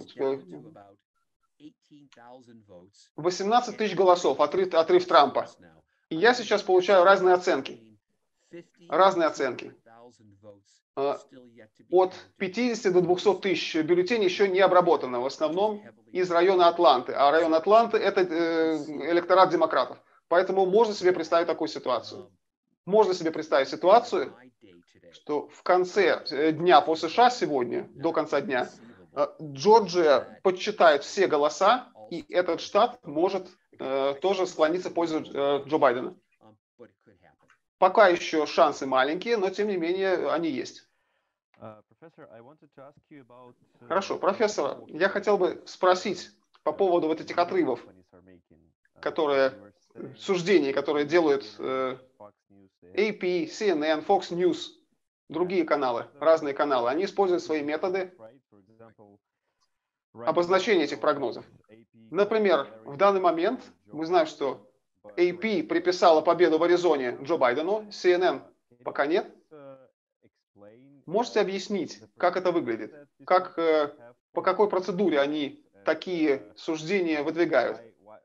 18 тысяч голосов, отрыв Трампа. И я сейчас получаю разные оценки. Разные оценки. От 50 до 200 тысяч бюллетеней еще не обработано, в основном из района Атланты. А район Атланты – это электорат демократов. Поэтому можно себе представить такую ситуацию. Можно себе представить ситуацию, что в конце дня по США сегодня, до конца дня, Джорджия подсчитает все голоса, и этот штат может тоже склониться в пользу Джо Байдена. Пока еще шансы маленькие, но тем не менее они есть. Хорошо, профессор, я хотел бы спросить по поводу вот этих отрывов, суждений, которые делают AP, CNN, Fox News, другие каналы, разные каналы. Они используют свои методы обозначения этих прогнозов. Например, в данный момент мы знаем, что AP приписала победу в Аризоне Джо Байдену, CNN пока нет. Можете объяснить, как это выглядит? По какой процедуре они такие суждения выдвигают?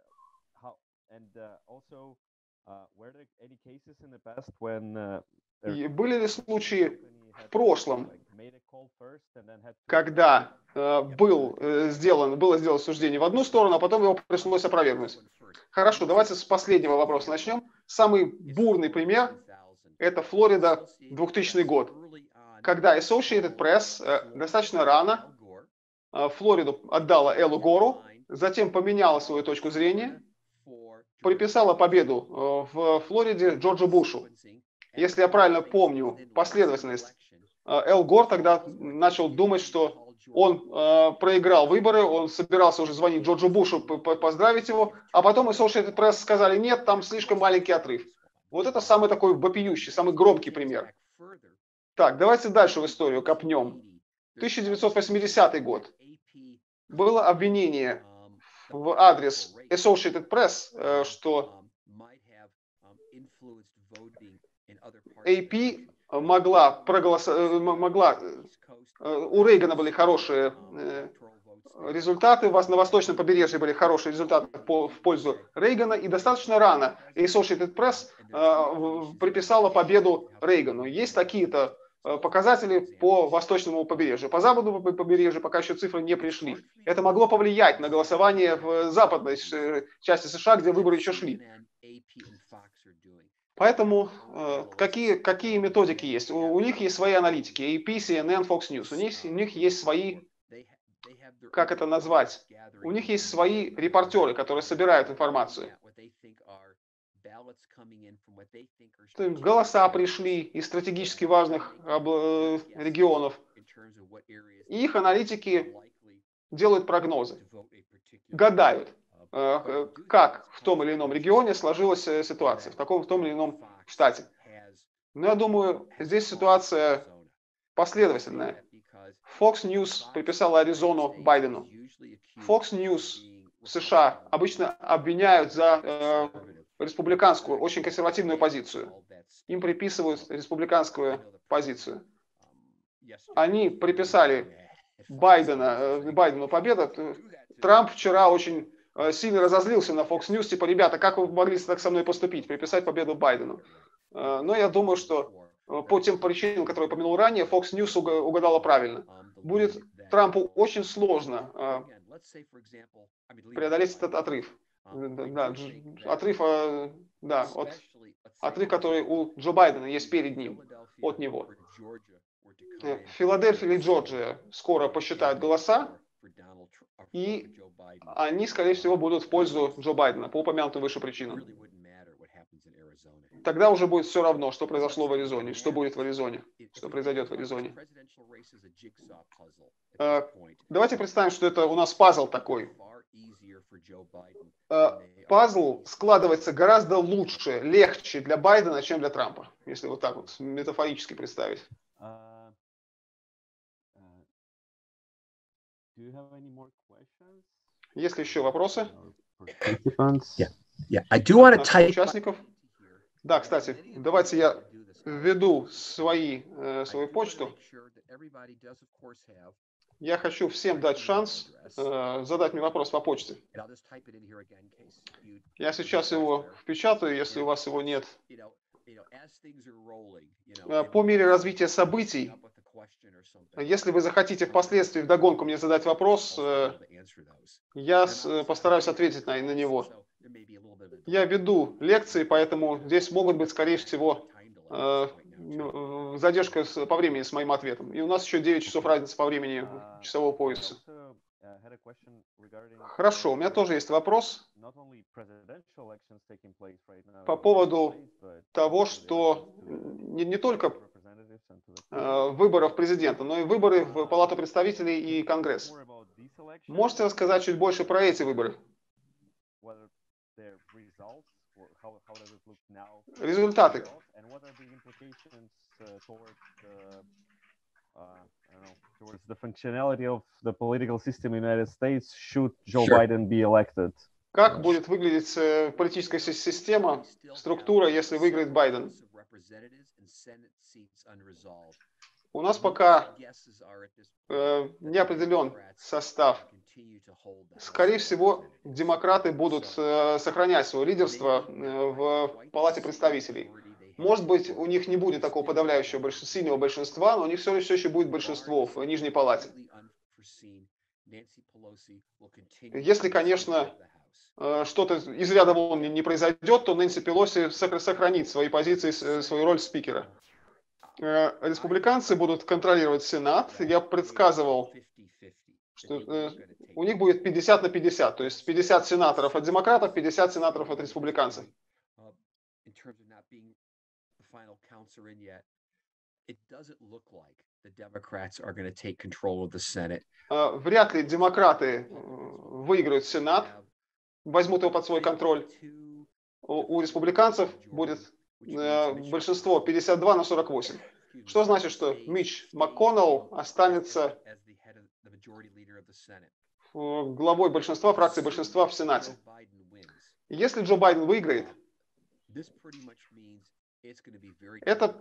И были ли случаи в прошлом, когда было сделано суждение в одну сторону, а потом его пришлось опровергнуть? Хорошо, давайте с последнего вопроса начнем. Самый бурный пример – это Флорида, 2000 год, когда Associated Press достаточно рано Флориду отдала Эллу Гору, затем поменяла свою точку зрения, приписала победу в Флориде Джорджу Бушу. Если я правильно помню последовательность, Эл Гор тогда начал думать, что он проиграл выборы, он собирался уже звонить Джорджу Бушу, поздравить его, а потом Associated Press сказали, нет, там слишком маленький отрыв. Вот это самый такой вопиющий, самый громкий пример. Так, давайте дальше в историю копнем. 1980 год. Было обвинение в адрес Associated Press, что AP могла у Рейгана были хорошие результаты, на восточном побережье были хорошие результаты в пользу Рейгана, и достаточно рано Associated Press приписала победу Рейгану. Есть такие-то показатели по восточному побережью. По западному побережью пока еще цифры не пришли. Это могло повлиять на голосование в западной части США, где выборы еще шли. Поэтому какие методики есть? У них есть свои аналитики, AP, CNN, Fox News. У них есть свои, как это назвать? У них есть свои репортеры, которые собирают информацию. Голоса пришли из стратегически важных регионов. И их аналитики делают прогнозы, гадают, как в том или ином регионе сложилась ситуация, в том или ином штате. Но я думаю, здесь ситуация последовательная. Fox News приписала Аризону Байдену. Fox News в США обычно обвиняют за республиканскую, очень консервативную позицию. Им приписывают республиканскую позицию. они приписали Байдену победу. Трамп вчера очень сильно разозлился на Fox News, типа, ребята, как вы могли так со мной поступить, приписать победу Байдену. Но я думаю, что по тем причинам, которые я упомянул ранее, Fox News угадала правильно. Будет Трампу очень сложно преодолеть этот отрыв. Отрыв, который у Джо Байдена есть перед ним, от него. Филадельфия или Джорджия скоро посчитают голоса, и они, скорее всего, будут в пользу Джо Байдена по упомянутым выше причинам. Тогда уже будет все равно, что произошло в Аризоне, что будет в Аризоне, что произойдет в Аризоне. Давайте представим, что это у нас пазл такой. Пазл складывается гораздо лучше, легче для Байдена, чем для Трампа, если вот так вот метафорически представить. Есть ли еще вопросы? Участников? Да, кстати, давайте я введу свою почту. Я хочу всем дать шанс задать мне вопрос по почте. Я сейчас его впечатаю, если у вас его нет. По мере развития событий, если вы захотите впоследствии вдогонку мне задать вопрос, я постараюсь ответить на него. Я веду лекции, поэтому здесь могут быть, скорее всего, задержка по времени с моим ответом. И у нас еще 9 часов разницы по времени часового пояса. Хорошо, у меня тоже есть вопрос по поводу того, что не только выборов президента, но и выборы в Палату представителей и Конгресс. Можете рассказать чуть больше про эти выборы? Результаты. Towards the functionality of the political system in the United States should Joe Biden be elected. Как будет выглядеть политическая система, структура, если выиграет Байден? У нас пока не определен состав. Скорее всего, демократы будут сохранять свое лидерство в Палате представителей. Может быть, у них не будет такого подавляющего сильного большинства, но у них все еще будет большинство в Нижней Палате. Если, конечно, что-то из ряда вон не произойдет, то Нэнси Пелоси сохранит свои позиции, свою роль спикера. Республиканцы будут контролировать Сенат. Я предсказывал, что у них будет 50 на 50, то есть 50 сенаторов от демократов, 50 сенаторов от республиканцев. Вряд ли демократы выиграют Сенат, возьмут его под свой контроль. У республиканцев будет большинство 52 на 48. Что значит, что Митч МакКоннелл останется главой большинства, фракции большинства в Сенате. Если Джо Байден выиграет, это,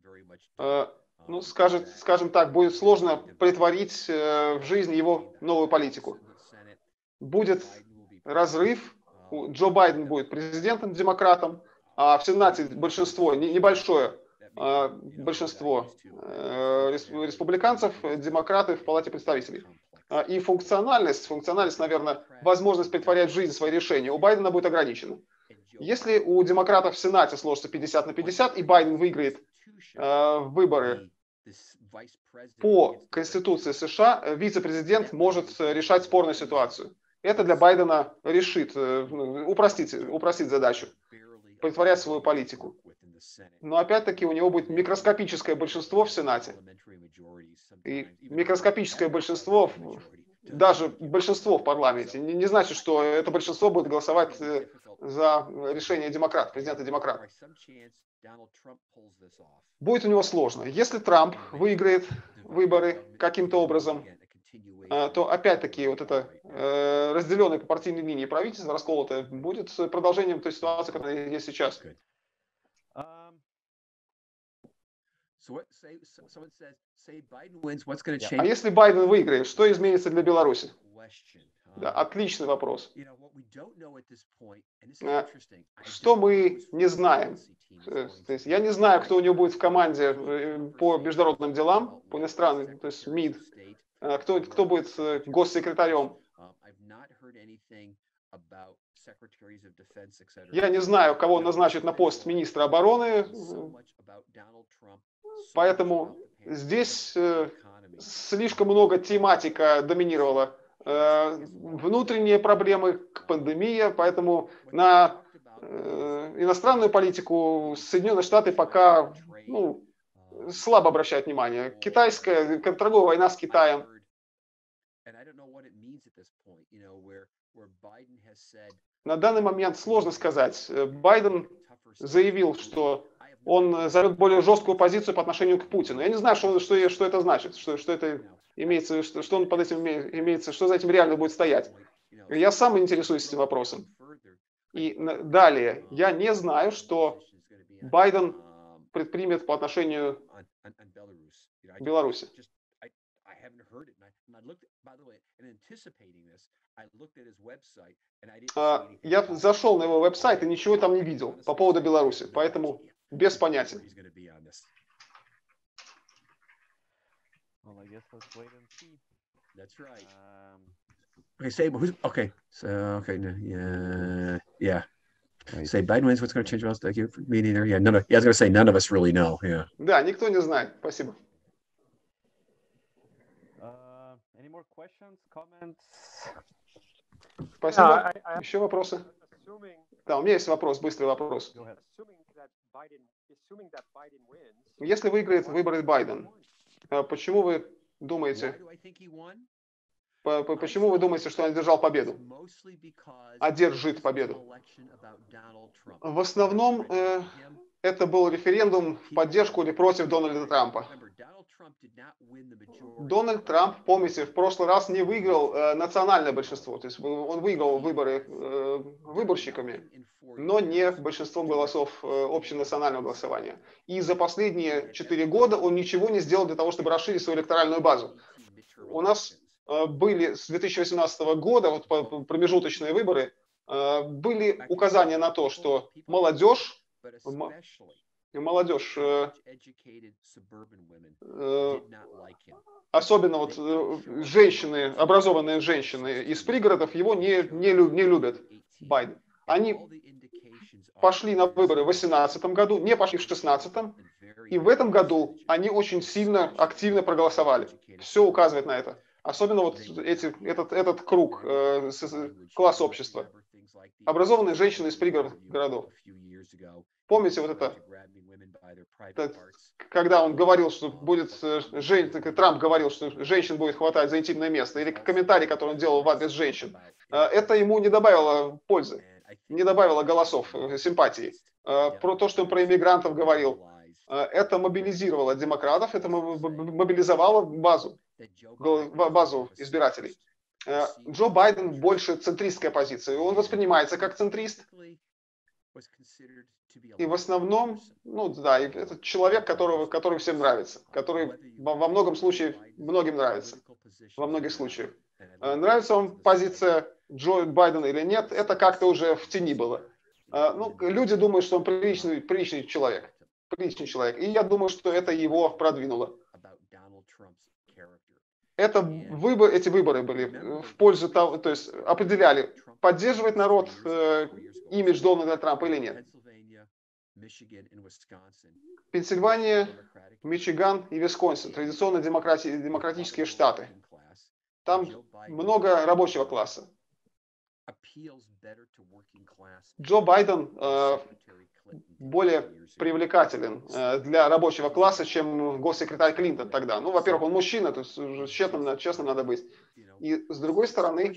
скажем так, будет сложно претворить в жизнь его новую политику. Будет разрыв, Джо Байден будет президентом, демократом, а в Сенате большинство, небольшое большинство республиканцев, демократы в Палате представителей. И функциональность, наверное, возможность претворять в жизнь свои решения у Байдена будет ограничена. Если у демократов в Сенате сложится 50 на 50, и Байден выиграет выборы по Конституции США, вице-президент может решать спорную ситуацию. Это для Байдена решит, упростит задачу, претворять свою политику. Но опять-таки у него будет микроскопическое большинство в Сенате. И микроскопическое большинство, даже большинство в парламенте, не значит, что это большинство будет голосовать за решение демократов, президента демократов. Будет у него сложно. Если Трамп выиграет выборы каким-то образом, то опять-таки вот это разделенное по партийной линии правительство, расколотое, будет продолжением той ситуации, которая есть сейчас. А если Байден выиграет, что изменится для Беларуси? Да, отличный вопрос. Что мы не знаем? То есть я не знаю, кто у него будет в команде по международным делам, по иностранным, то есть МИД, кто будет госсекретарем. Я не знаю, кого назначат на пост министра обороны, поэтому здесь слишком много тематика доминировала. Внутренние проблемы, пандемия, поэтому на иностранную политику Соединенные Штаты пока слабо обращают внимание. Китайская торговая война с Китаем. На данный момент сложно сказать. Байден заявил, что он займет более жесткую позицию по отношению к Путину. Я не знаю, что это значит, что это имеется, что он под этим имеется, что за этим реально будет стоять. Я сам интересуюсь этим вопросом. И далее, я не знаю, что Байден предпримет по отношению к Беларуси. Я зашел на его веб-сайт и ничего там не видел по поводу Беларуси, поэтому без понятия. Say Biden wins, what's going to change? Thank you. Me neither. Yeah, I was going to say none of us really know. Yeah. Да, никто не знает. Спасибо. Any more questions, comments? Спасибо. Еще вопросы? Да, у меня есть вопрос, быстрый вопрос. Если выиграет выборы Байден, почему вы думаете, что он одержал победу? Одержит победу. В основном это был референдум в поддержку или против Дональда Трампа. Дональд Трамп, помните, в прошлый раз не выиграл национальное большинство. То есть он выиграл выборы выборщиками, но не большинством голосов общенационального голосования. И за последние 4 года он ничего не сделал для того, чтобы расширить свою электоральную базу. У нас были с 2018 года, вот промежуточные выборы, были указания на то, что молодежь, особенно вот женщины, образованные женщины из пригородов, его не любят, Байден. Они пошли на выборы в 2018 году, не пошли в 2016, и в этом году они очень сильно, активно проголосовали. Все указывает на это. Особенно вот этот круг, класс общества. Образованные женщины из пригородов. Помните вот это, когда он говорил, что Трамп говорил, что женщин будет хватать за интимное место, или комментарий, который он делал в адрес женщин, это ему не добавило пользы, не добавило голосов, симпатии. Про то, что он про иммигрантов говорил, это мобилизировало демократов, это мобилизовало базу избирателей. Джо Байден больше центристская позиция, он воспринимается как центрист. И в основном, это человек, который всем нравится, который во многом случае многим нравится, во многих случаях. Нравится вам позиция Джо Байдена или нет, это как-то уже в тени было. Люди думают, что он приличный человек. И я думаю, что это его продвинуло. Эти выборы были в пользу того, то есть определяли, поддерживает народ имидж Дональда Трампа или нет. Пенсильвания, Мичиган и Висконсин, традиционно демократические штаты. Там много рабочего класса. Джо Байден более привлекателен для рабочего класса, чем госсекретарь Клинтон тогда. Во-первых, он мужчина, то есть честным надо быть. И с другой стороны,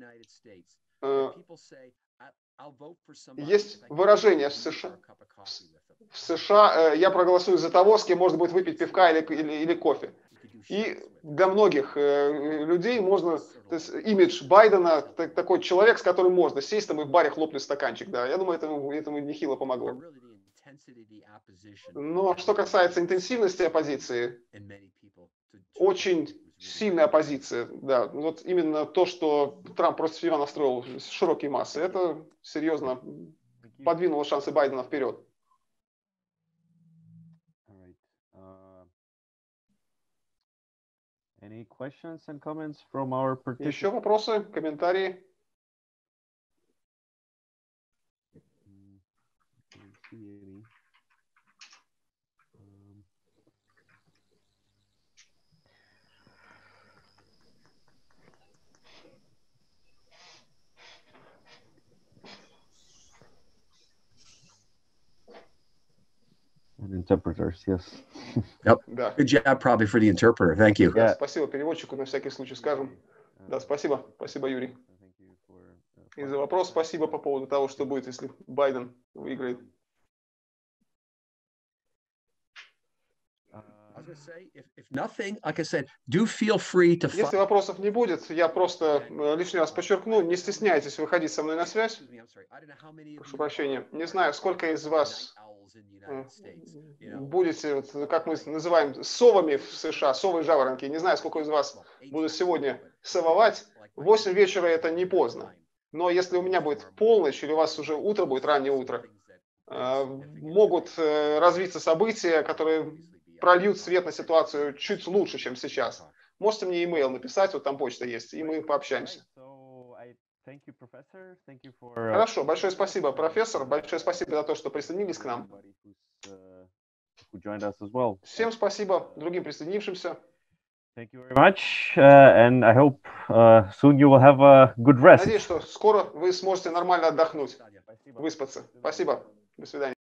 есть выражение в США. В США я проголосую за того, с кем можно будет выпить пивка или кофе. И для многих людей можно, то есть имидж Байдена, такой человек, с которым можно сесть там и в баре хлопнуть стаканчик. Да. Я думаю, этому нехило помогло. Но что касается интенсивности оппозиции, очень сильная оппозиция, да, вот именно то, что Трамп против себя настроил широкие массы, это серьезно подвинуло шансы Байдена вперед. Any questions and comments from our participants? Еще вопросы, комментарии? And interpreters, yes. Yep. Да. Good job, probably, for the interpreter. Thank you. Да, спасибо переводчику, на всякий случай скажем. Да, спасибо. Спасибо, Юрий. И за вопрос спасибо по поводу того, что будет, если Байден выиграет. Если вопросов не будет, я просто лишний раз подчеркну, не стесняйтесь выходить со мной на связь. Прошу прощения. Не знаю, сколько из вас будете, вот, как мы называем, совами в США, совы и жаворонки. Не знаю, сколько из вас будут сегодня сововать. 8 вечера это не поздно. Но если у меня будет полночь или у вас уже утро будет, раннее утро, могут развиться события, которые прольют свет на ситуацию чуть лучше, чем сейчас. Можете мне имейл написать, вот там почта есть, и мы пообщаемся. Хорошо, большое спасибо, профессор. Большое спасибо за то, что присоединились к нам. Всем спасибо, другим присоединившимся. Thank you very much, and I hope soon you will have a good rest. Надеюсь, что скоро вы сможете нормально отдохнуть, выспаться. Спасибо. До свидания.